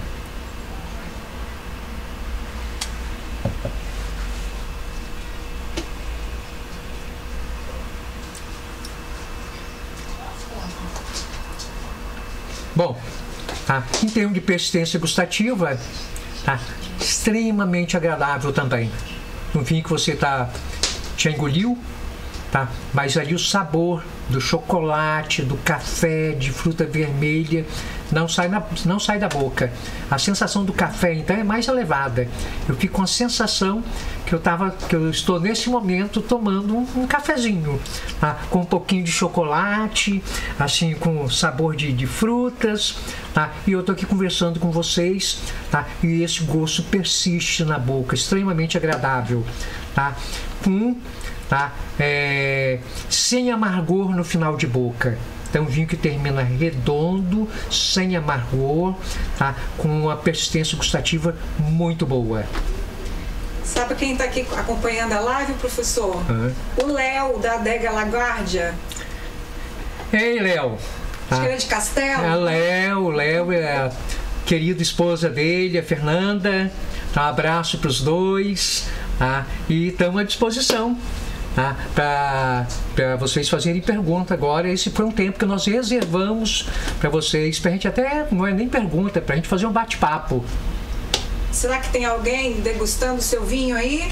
Bom, tá? Em termos de persistência gustativa, tá? Extremamente agradável também. Um vinho que você já engoliu, tá? Mas ali o sabor do chocolate, do café, de fruta vermelha não sai da boca. A sensação do café então é mais elevada. Eu fico com a sensação que eu estou nesse momento tomando um cafezinho, tá? Com um pouquinho de chocolate, assim, com sabor de frutas, tá? E eu estou aqui conversando com vocês, tá? E esse gosto persiste na boca, extremamente agradável, tá? Tá? Sem amargor no final de boca. Então, um vinho que termina redondo, sem amargor, tá? Com uma persistência gustativa muito boa. Sabe quem está aqui acompanhando a live, professor? O Léo, da Adega LaGuardia. Ei, Léo. Acho que ele é de Castelo. O Léo é a querida esposa dele, a Fernanda. Um abraço para os dois. Tá? E estamos à disposição. Tá? Para vocês fazerem pergunta agora. Esse foi um tempo que nós reservamos para vocês, para a gente até, não é nem pergunta, para a gente fazer um bate-papo. Será que tem alguém degustando o seu vinho aí?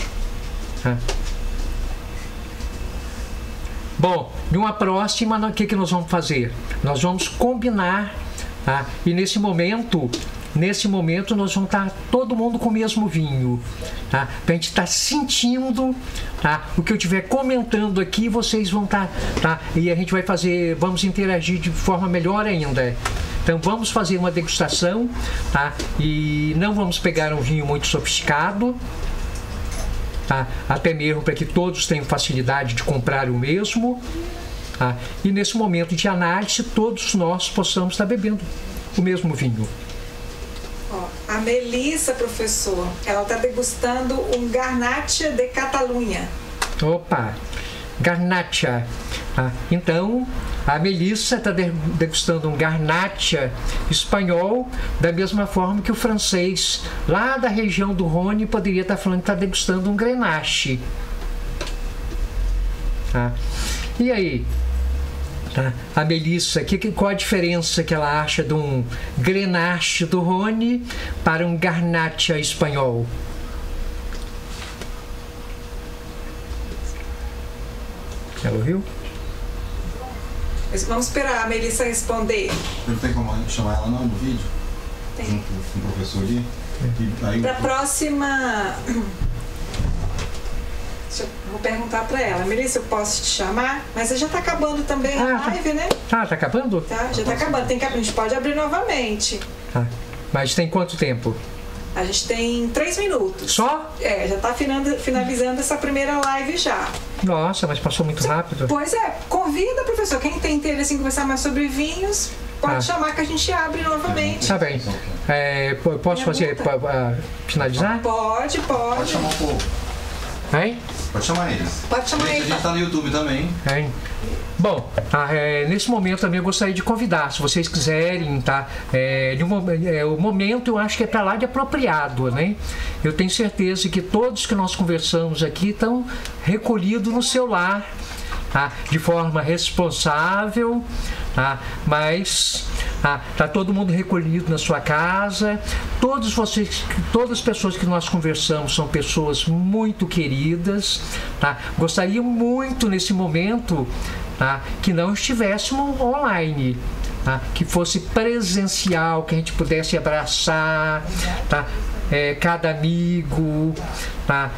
Bom, numa próxima, o que nós vamos fazer? Nós vamos combinar, tá? E nesse momento nós vamos estar todo mundo com o mesmo vinho, tá? Pra gente estar sentindo, tá? O que eu estiver comentando aqui, vocês vão estar, tá? E a gente vamos interagir de forma melhor ainda. Então vamos fazer uma degustação, tá? E não vamos pegar um vinho muito sofisticado, tá? Até mesmo para que todos tenham facilidade de comprar o mesmo, tá? E nesse momento de análise, todos nós possamos estar bebendo o mesmo vinho. A Melissa, professor, ela está degustando um Garnacha de Catalunha. Opa, Garnacha. Então, a Melissa está degustando um Garnacha espanhol, da mesma forma que o francês, lá da região do Rhône, poderia estar falando que está degustando um Grenache. E aí? Tá? A Melissa, qual a diferença que ela acha de um Grenache do Rhône para um Garnacha espanhol? Ela ouviu? Vamos esperar a Melissa responder. Não tem como a gente chamar ela não no vídeo? Tem. Junto com o professor ali? Para a próxima... Vou perguntar para ela. Melissa, eu posso te chamar? Mas já está acabando também a live, né? Tá acabando? Tá, já está acabando. A gente pode abrir novamente. Tá. Mas tem quanto tempo? A gente tem 3 minutos. Só? Já está finalizando essa primeira live já. Nossa, mas passou muito rápido. Pois é. Convida, professor. Quem tem interesse em conversar mais sobre vinhos, pode chamar que a gente abre novamente. Tá bem. Posso fazer finalizar? Pode. Pode chamar o povo. Hein? Pode chamar eles. Pode chamar eles. A gente tá no YouTube também. Bom, nesse momento também eu gostaria de convidar, se vocês quiserem, tá? O momento eu acho que é para lá de apropriado, né? Eu tenho certeza que todos que nós conversamos aqui estão recolhidos no seu lar, tá? De forma responsável, tá? Mas tá todo mundo recolhido na sua casa. Todas as pessoas que nós conversamos são pessoas muito queridas, tá? Gostaria muito nesse momento, tá, que não estivéssemos online, tá? Que fosse presencial, que a gente pudesse abraçar, tá? Cada amigo, tá?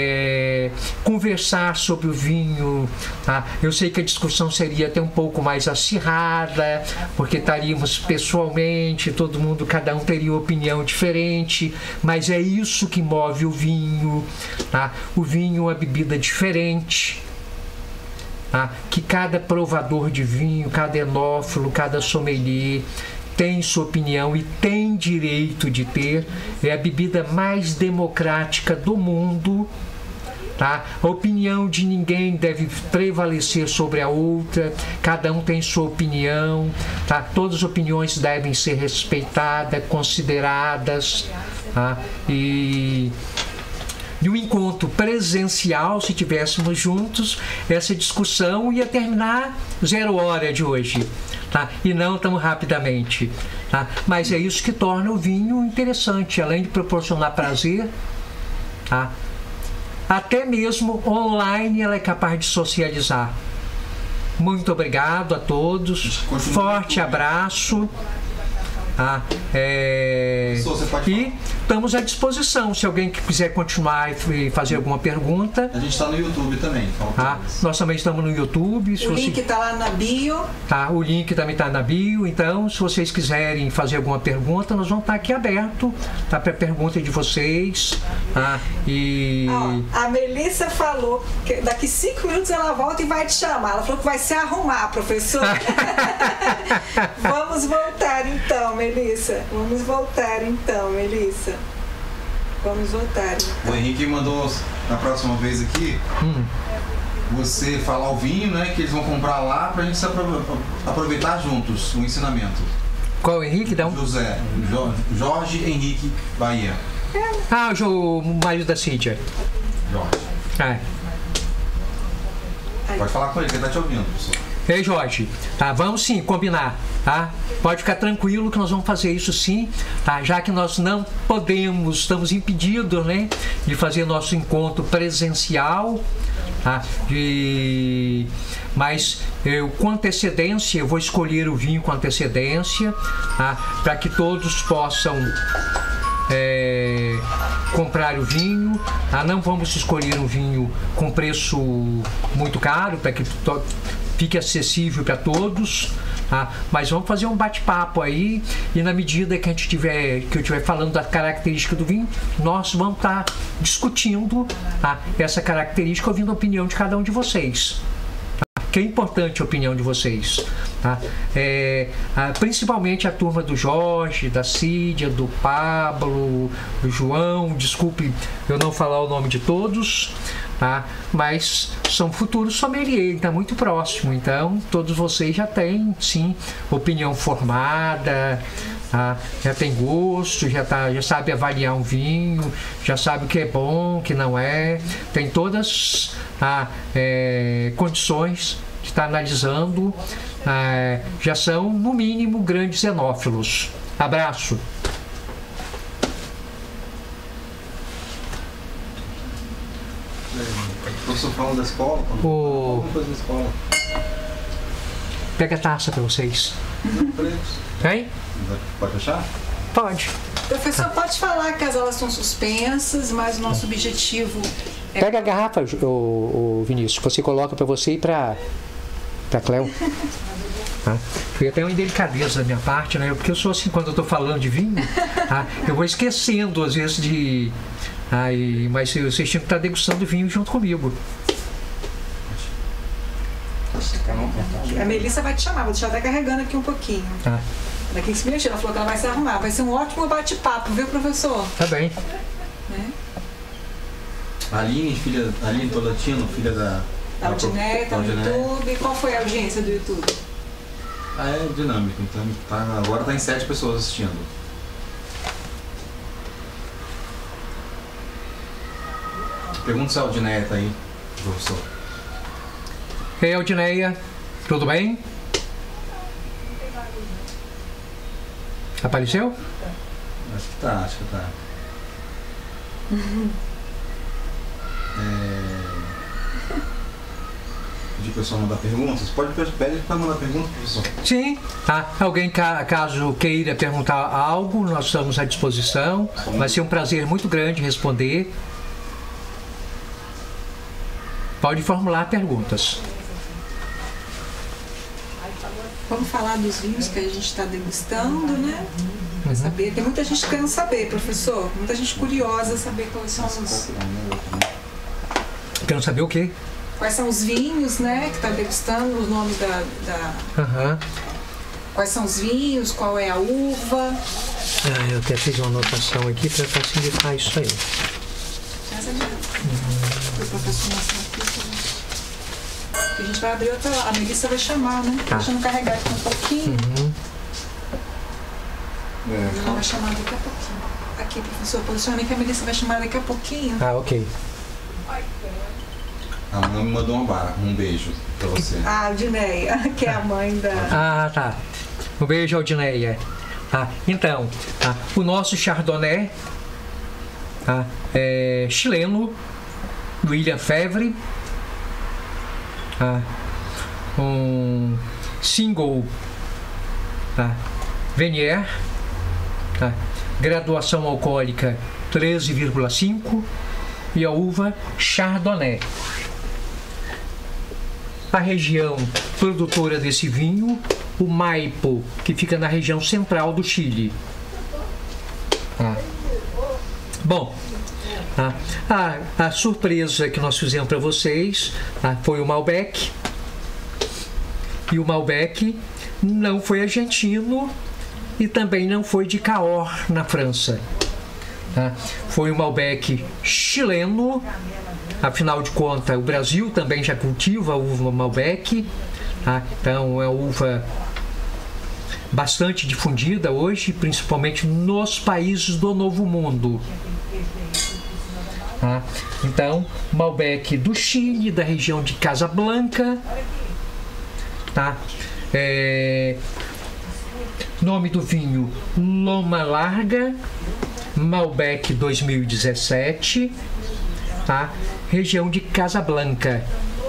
Conversar sobre o vinho, tá? Eu sei que a discussão seria até um pouco mais acirrada, porque estaríamos pessoalmente, todo mundo, cada um teria opinião diferente, mas é isso que move o vinho, tá? O vinho é uma bebida diferente, tá? Que cada provador de vinho, cada enófilo, cada sommelier tem sua opinião e tem direito de ter. É a bebida mais democrática do mundo, tá? A opinião de ninguém deve prevalecer sobre a outra, cada um tem sua opinião, tá? Todas as opiniões devem ser respeitadas, consideradas, tá? E um encontro presencial, se tivéssemos juntos, essa discussão ia terminar 0 hora de hoje, tá? E não tão rapidamente, tá? Mas é isso que torna o vinho interessante, além de proporcionar prazer, tá? Até mesmo online ela é capaz de socializar. Muito obrigado a todos, forte abraço. E estamos à disposição. Se alguém quiser continuar e fazer alguma pergunta. A gente está no YouTube também. Nós também estamos no YouTube. O link está lá na bio. O link também está na bio. Então, se vocês quiserem fazer alguma pergunta, nós vamos estar aqui aberto, tá, para a pergunta de vocês. A Melissa falou que daqui 5 minutos ela volta e vai te chamar. Ela falou que vai se arrumar, professor. Vamos voltar então, Melissa. Vamos voltar então, Melissa. Vamos voltar. Então. O Henrique mandou na próxima vez aqui você falar o vinho, né? Que eles vão comprar lá pra gente aproveitar juntos o ensinamento. Qual o Henrique? Jorge Henrique Bahia. O marido da Cíntia. Jorge. Pode falar com ele, que ele tá te ouvindo, professor. Ei, Jorge, vamos sim combinar, tá? Pode ficar tranquilo que nós vamos fazer isso sim, tá? Já que nós não podemos, estamos impedidos, né, de fazer nosso encontro presencial, tá? Mas com antecedência, eu vou escolher o vinho com antecedência, tá? Para que todos possam comprar o vinho, tá? Não vamos escolher um vinho com preço muito caro, para que fique acessível para todos, tá? Mas vamos fazer um bate-papo aí, e na medida que eu estiver falando da característica do vinho, nós vamos estar discutindo, tá, essa característica, ouvindo a opinião de cada um de vocês, tá? Que é importante a opinião de vocês, tá? Principalmente a turma do Jorge, da Cídia, do Pablo, do João, desculpe eu não falar o nome de todos, tá? Mas são futuros sommeliers, está muito próximo, então todos vocês já têm sim opinião formada, tá? Já tem gosto, já sabe avaliar um vinho, já sabe o que é bom, o que não é, tem todas condições está analisando, já são, no mínimo, grandes xenófilos. Abraço. O professor falando da escola, alguma coisa da escola. Pega a taça para vocês. Hein? Pode fechar? Pode. Professor, pode falar que as aulas estão suspensas, mas o nosso objetivo é... Pega a garrafa, o Vinícius, você coloca para você e para Cléo. Foi até uma indelicadeza da minha parte, né? Porque eu sou assim, quando eu estou falando de vinho, eu vou esquecendo às vezes de... mas vocês tinham que estar degustando vinho junto comigo. A Melissa vai te chamar, vou deixar até carregando aqui um pouquinho. Daqui 15 minutos ela falou que ela vai se arrumar. Vai ser um ótimo bate-papo, viu, professor? Tá bem. A Aline Tolatino, filha da Aldiné, tá no YouTube. Qual foi a audiência do YouTube? É dinâmico, então agora tá em 7 pessoas assistindo. Pergunta se a Aldinéia tá aí, professor. Ei, Aldinéia, tudo bem? Apareceu? Acho que tá. Pedir o pessoal mandar perguntas? Pede para mandar pergunta, professor? Sim, Alguém, caso queira perguntar algo, nós estamos à disposição. Vai ser um prazer muito grande responder. Pode formular perguntas. Vamos falar dos vinhos que a gente está degustando, né? Saber. Tem muita gente querendo saber, professor. Muita gente curiosa saber quais são os... Querendo saber o quê? Quais são os vinhos, né? Que está degustando, os nomes Quais são os vinhos, qual é a uva. Eu até fiz uma anotação aqui para facilitar isso aí. Essa o professor mostra aqui. A gente vai abrir outra lá. A Melissa vai chamar, né? Deixa eu carregar aqui um pouquinho. Ela vai chamar daqui a pouquinho. Aqui, professor, posicione que a Melissa vai chamar daqui a pouquinho. Ok. A mãe me mandou um beijo pra você. A Aldinéia, que é a mãe da... Tá. Um beijo, Aldinéia. Então, o nosso Chardonnay é chileno, William Febvre. Um single Venier, graduação alcoólica 13,5 e a uva Chardonnay. A região produtora desse vinho, o Maipo, que fica na região central do Chile. Bom, a surpresa que nós fizemos para vocês foi o Malbec. E o Malbec não foi argentino e também não foi de Cahors, na França. Foi um Malbec chileno. Afinal de contas, o Brasil também já cultiva a uva Malbec. Então, é uma uva bastante difundida hoje, principalmente nos países do Novo Mundo. Então, Malbec do Chile, da região de Casablanca. Nome do vinho Loma Larga, Malbec 2017, região de Casablanca.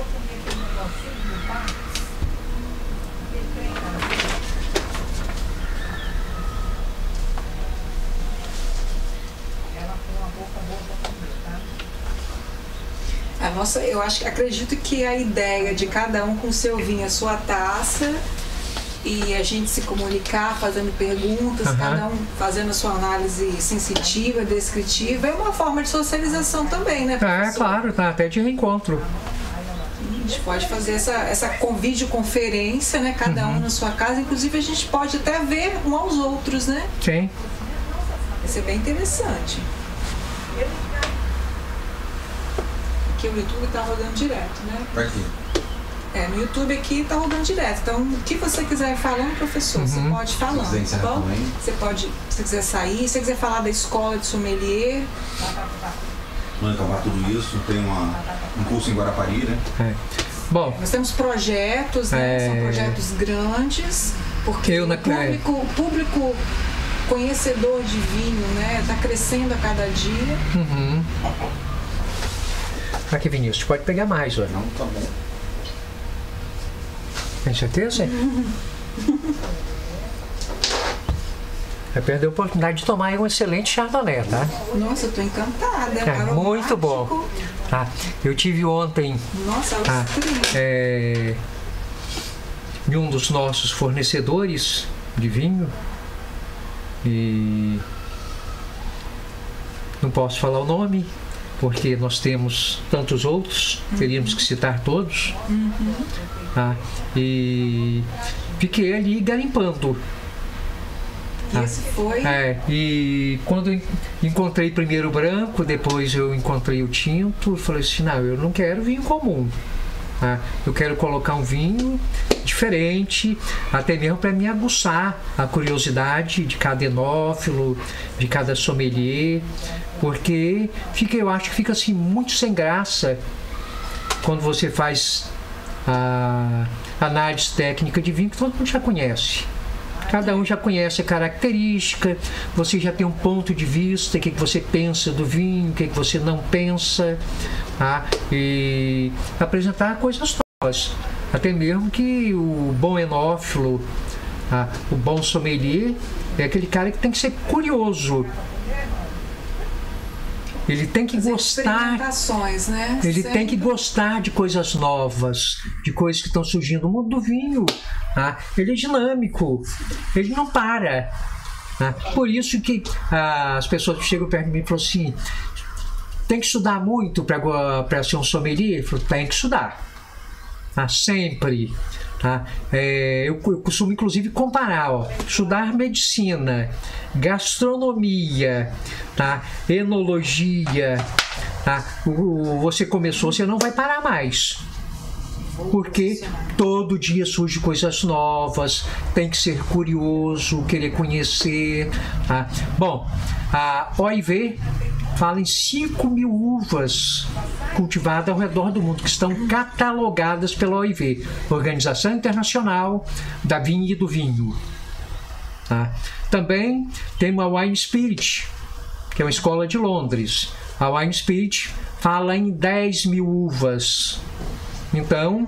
Eu acredito que a ideia de cada um com o seu vinho, a sua taça, e a gente se comunicar, fazendo perguntas, cada um fazendo a sua análise sensitiva, descritiva, é uma forma de socialização também, né, professor? Claro, até de reencontro. A gente pode fazer essa videoconferência, né, cada um na sua casa, inclusive a gente pode até ver uns aos outros, né? Sim. Vai ser bem interessante. Aqui o YouTube está rodando direto, né? Tá aqui. No YouTube aqui está rodando direto. Então, o que você quiser falando, professor, você pode falar, tá bom? Você pode, se você quiser sair, se você quiser falar da escola de sommelier. Quando acabar tudo isso, tem um curso em Guarapari, né? Bom, nós temos projetos, né? São projetos grandes, porque o público conhecedor de vinho, né, está crescendo a cada dia. Uhum. Aqui, Vinícius, pode pegar mais, olha. Não, tá bom. Tem certeza? Vai perder a oportunidade de tomar um excelente Chardonnay, tá? Nossa, eu tô encantada. Muito bom. Tá. Eu tive ontem de um dos nossos fornecedores de vinho e não posso falar o nome porque nós temos tantos outros, teríamos que citar todos. Tá? E fiquei ali garimpando. Esse foi? E quando eu encontrei primeiro o branco, depois eu encontrei o tinto, eu falei assim, não, eu não quero vinho comum. Tá? Eu quero colocar um vinho diferente, até mesmo para me aguçar a curiosidade de cada enófilo, de cada sommelier, porque eu acho que fica assim muito sem graça quando você faz a análise técnica de vinho que todo mundo já conhece. Cada um já conhece a característica, você já tem um ponto de vista, o que você pensa do vinho, o que você não pensa, tá? E apresentar coisas novas. Até mesmo que o bom enófilo, tá? O bom sommelier, é aquele cara que tem que ser curioso. Ele tem que gostar, né? Ele tem que gostar de coisas novas, de coisas que estão surgindo no mundo do vinho. Tá? Ele é dinâmico, ele não para. Tá? Por isso que as pessoas chegam perto de mim e falam assim, tem que estudar muito para ser um sommelier? Eu falo, tem que estudar. Tá? Sempre. Tá? Eu costumo inclusive comparar, estudar medicina, gastronomia, tá? Enologia, tá? Você começou, você não vai parar mais, porque todo dia surgem coisas novas, tem que ser curioso, querer conhecer, tá? Bom, a OIV fala em 5.000 uvas cultivadas ao redor do mundo, que estão catalogadas pela OIV, Organização Internacional da Vinha e do Vinho. Tá? Também tem uma Wine Spirit, que é uma escola de Londres. A Wine Spirit fala em 10.000 uvas. Então,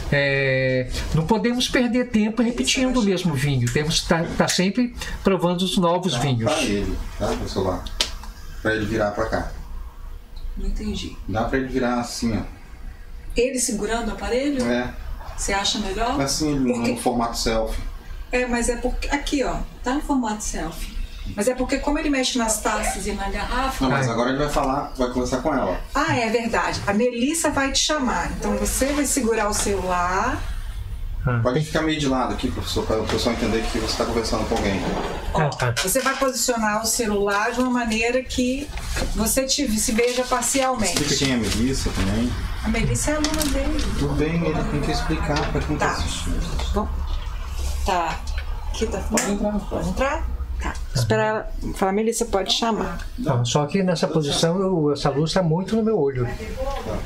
não podemos perder tempo repetindo o mesmo vinho. Temos que estar sempre provando os novos vinhos. Para ele, tá, pessoal lá? Para ele virar para cá. Não entendi. Dá para ele virar assim, ó. Ele segurando o aparelho? Você acha melhor? Assim, no formato selfie. Mas é porque... Aqui, ó. Tá no formato selfie. Mas é porque como ele mexe nas taças e na garrafa... Não, mas agora ele vai conversar com ela. É verdade. A Melissa vai te chamar. Então você vai segurar o celular... Pode ficar meio de lado aqui, professor, para o pessoal entender que você está conversando com alguém. Você vai posicionar o celular de uma maneira que você se veja parcialmente. Explica quem é a Melissa também. A Melissa é aluna dele. Tudo bem, ele tem que explicar para quem está assistindo. Bom, tá. Aqui tá. Pode entrar. Pode entrar? Tá. Espera ela falar, Melissa, pode chamar. Não, só que nessa posição essa luz está muito no meu olho. Tá.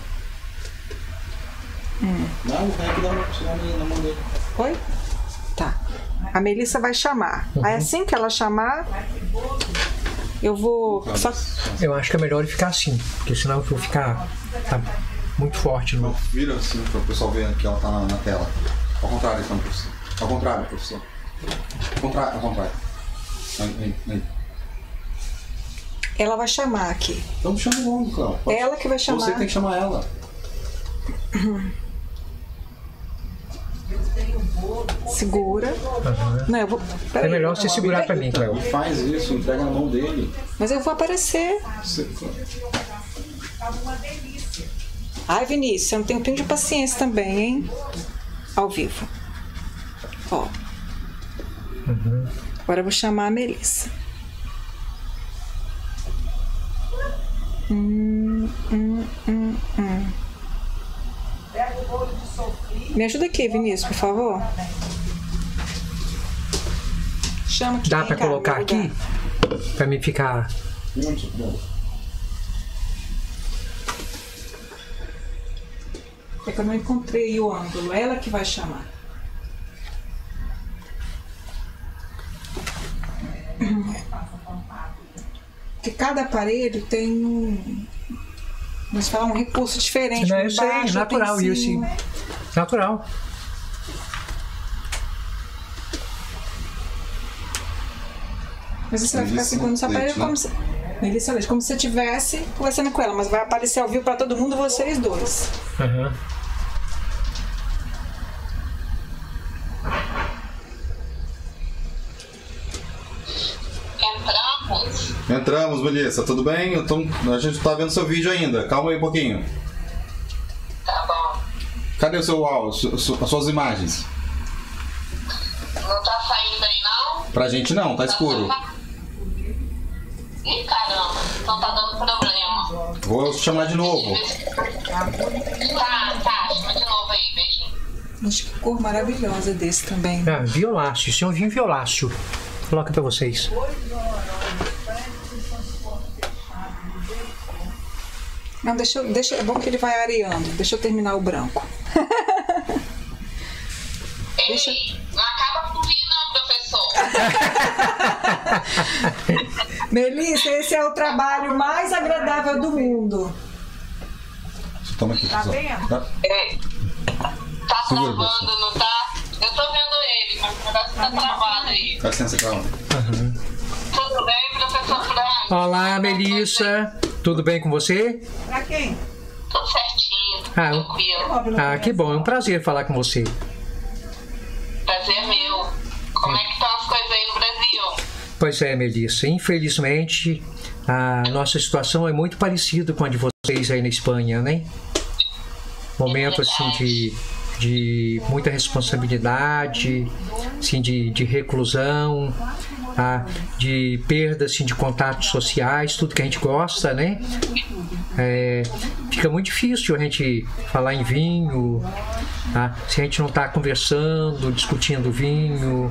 Não, tem que dar uma na mão dele. Oi? Tá. A Melissa vai chamar. Aí assim que ela chamar, eu vou... Eu acho que é melhor ele ficar assim, porque senão eu vou ficar muito forte. Não, vira assim para o pessoal ver que ela tá na tela. Ao contrário, então, professor. Ao contrário, professor. Ao contrário. Aí. Ela vai chamar aqui. Então chama logo, Cláudio. Ela que vai chamar. Você tem que chamar ela. Segura. Não, eu vou... É melhor você segurar para mim, Cléo. Faz isso, entrega na mão dele. Mas eu vou aparecer. Ai, Vinícius, eu não tenho um pingo de paciência também, hein? Ao vivo. Ó. Agora eu vou chamar a Melissa. Me ajuda aqui, Vinícius, por favor. Chama aqui. Dá para colocar aqui? Para me ficar... É que eu não encontrei o ângulo. Ela que vai chamar. Porque cada aparelho tem vamos falar, um recurso diferente. Não, isso aí, natural, isso. Natural. Mas você vai ficar segurando esse aparelho como se... Melissa Leite, como se você estivesse conversando com ela, mas vai aparecer ao vivo para todo mundo, vocês dois. Uhum. Entramos, Melissa, tudo bem? A gente tá vendo seu vídeo ainda, calma aí um pouquinho. Tá bom. Cadê o seu áudio, as suas imagens? Não tá saindo aí não? Pra gente não, tá escuro. Ih, caramba, então tá dando problema. Vou chamar de novo. Tá, chama de novo aí, beijinho. Acho que cor maravilhosa desse também. Violáceo, isso é um vinho violáceo. Coloca pra vocês. Não, deixa, é bom que ele vai areando. Deixa eu terminar o branco. Ei, não acaba com vinho não, professor. Melissa, esse é o trabalho mais agradável do mundo. Toma aqui, tá vendo? Tá travando, não tá? Eu tô vendo ele, mas o negócio tá travado aí. Dá licença, calma. Tudo bem, professor Frank? Olá, Melissa. Tudo bem com você? Pra quem? Tudo certinho, tranquilo. Que bom, é um prazer falar com você. Prazer meu. Como é que estão as coisas aí no Brasil? Pois é, Melissa. Infelizmente, a nossa situação é muito parecida com a de vocês aí na Espanha, né? Momento assim de muita responsabilidade, assim, de reclusão, tá? De perda assim, de contatos sociais, tudo que a gente gosta, né? Fica muito difícil a gente falar em vinho, tá? Se a gente não está conversando, discutindo vinho.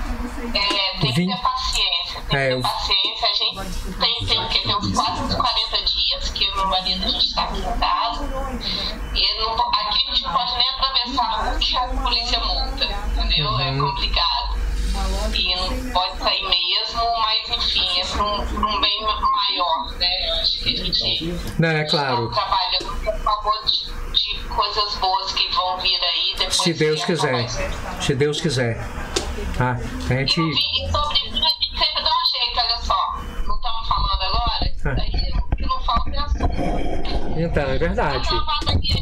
Tem que ter paciência, paciência. A gente tem o quê? Tem uns quase uns 40 dias que o meu marido, a gente está aqui em casa. E aqui a gente não pode nem atravessar a rua que a polícia multa, entendeu? É complicado. E não pode sair mesmo, mas enfim, é para um bem maior, né? Eu acho que a gente claro. está trabalhando por favor de coisas boas que vão vir aí depois. Se Deus quiser. Se Deus quiser. Tá? A gente... E sobre isso a gente sempre dá um jeito, olha só. Não estamos falando agora? Daí o que não falta é assunto. Então, é verdade. Tá travado aqui,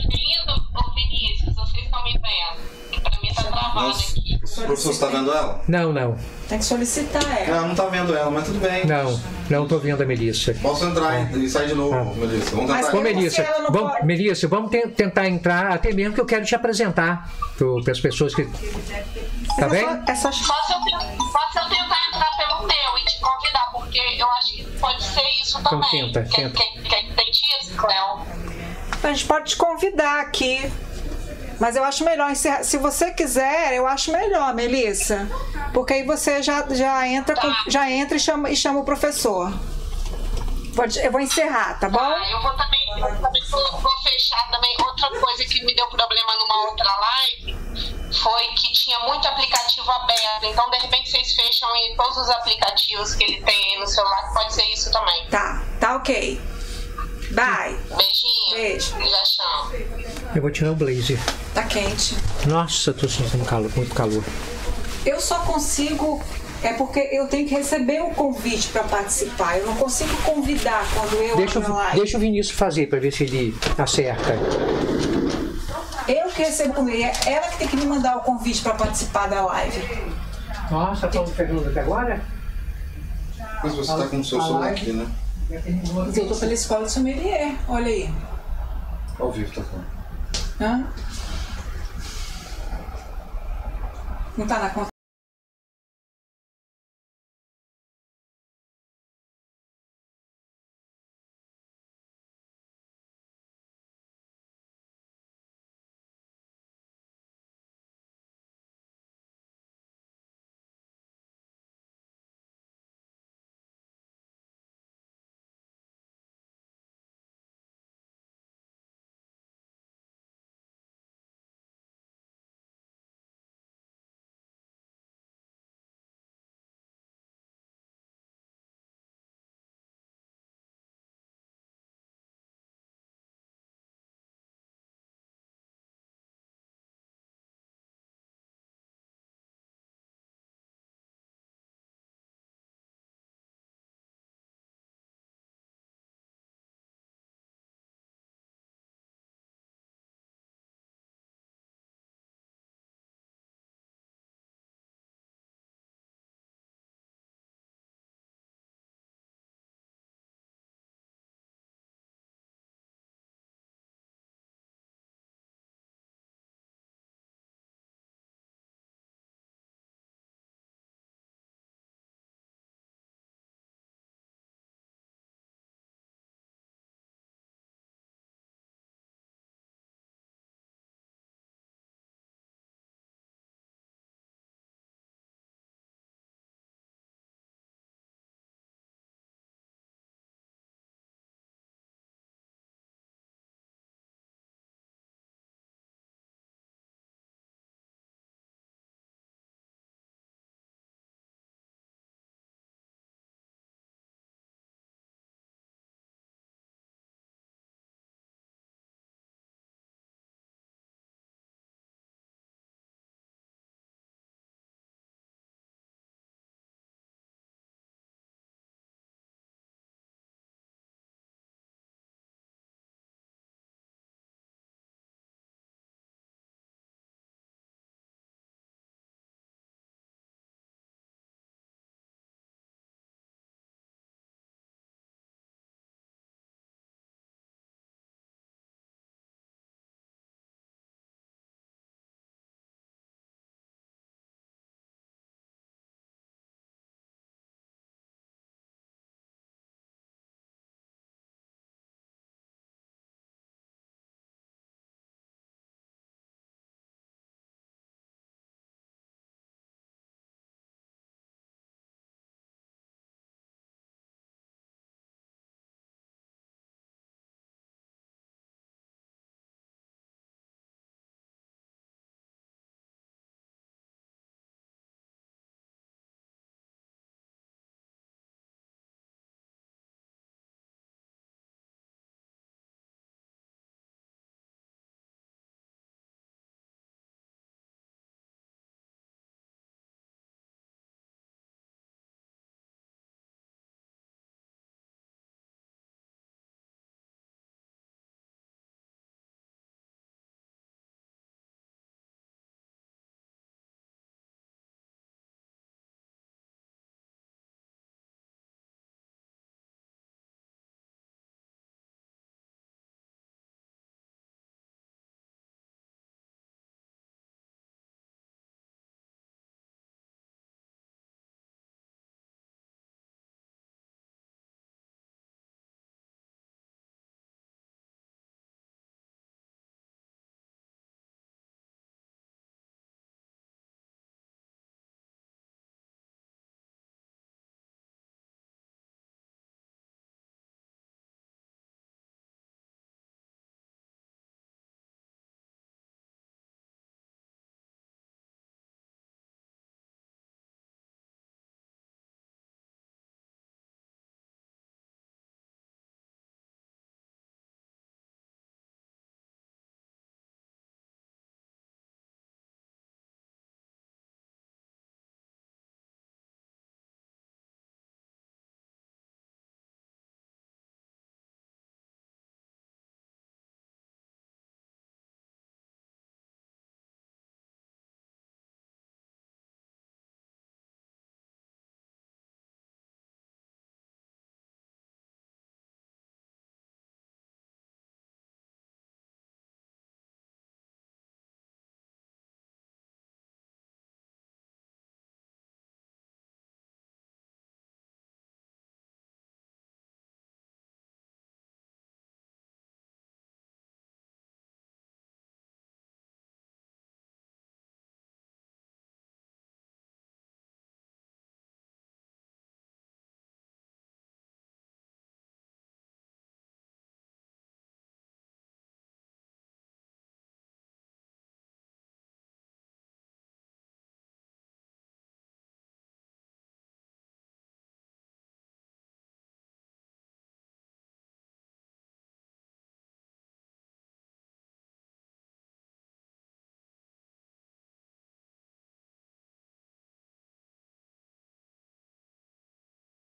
ô Vinícius, vocês estão me vendo? Que pra mim tá travado aqui. O professor está vendo ela? Não. Tem que solicitar ela. Não tá vendo ela, mas tudo bem. Não tô vendo a Melissa. Posso entrar e sair de novo, Melissa? Vamos tentar. Melissa, vamos tentar entrar, até mesmo que eu quero te apresentar para as pessoas que... Tá bem? Posso eu tentar entrar pelo teu e te convidar, porque eu acho que pode ser isso também. Então tenta. Tem dias, Cléo? A gente pode te convidar aqui. Mas eu acho melhor encerrar. Se você quiser, eu acho melhor, Melissa. Porque aí você já entra e chama o professor. Eu vou encerrar, tá bom? Eu vou fechar também. Outra coisa que me deu problema numa outra live foi que tinha muito aplicativo aberto. Então, de repente, vocês fecham em todos os aplicativos que ele tem aí no celular. Pode ser isso também. Tá ok. Bye. Beijinho. Beijo. Já chamo. Eu vou tirar o blazer. Tá quente. Nossa, tô sentindo muito calor. Eu só consigo... É porque eu tenho que receber um convite para participar. Eu não consigo convidar quando eu abro a live. Deixa o Vinícius fazer para ver se ele acerta. Eu que recebo o convite. É ela que tem que me mandar o convite para participar da live. Nossa, estamos pegando até agora? Mas você está com o seu celular aqui, né? Eu tô pela escola de sommelier. Olha aí. Ao vivo, tá falando. Hã? Não tá na conta?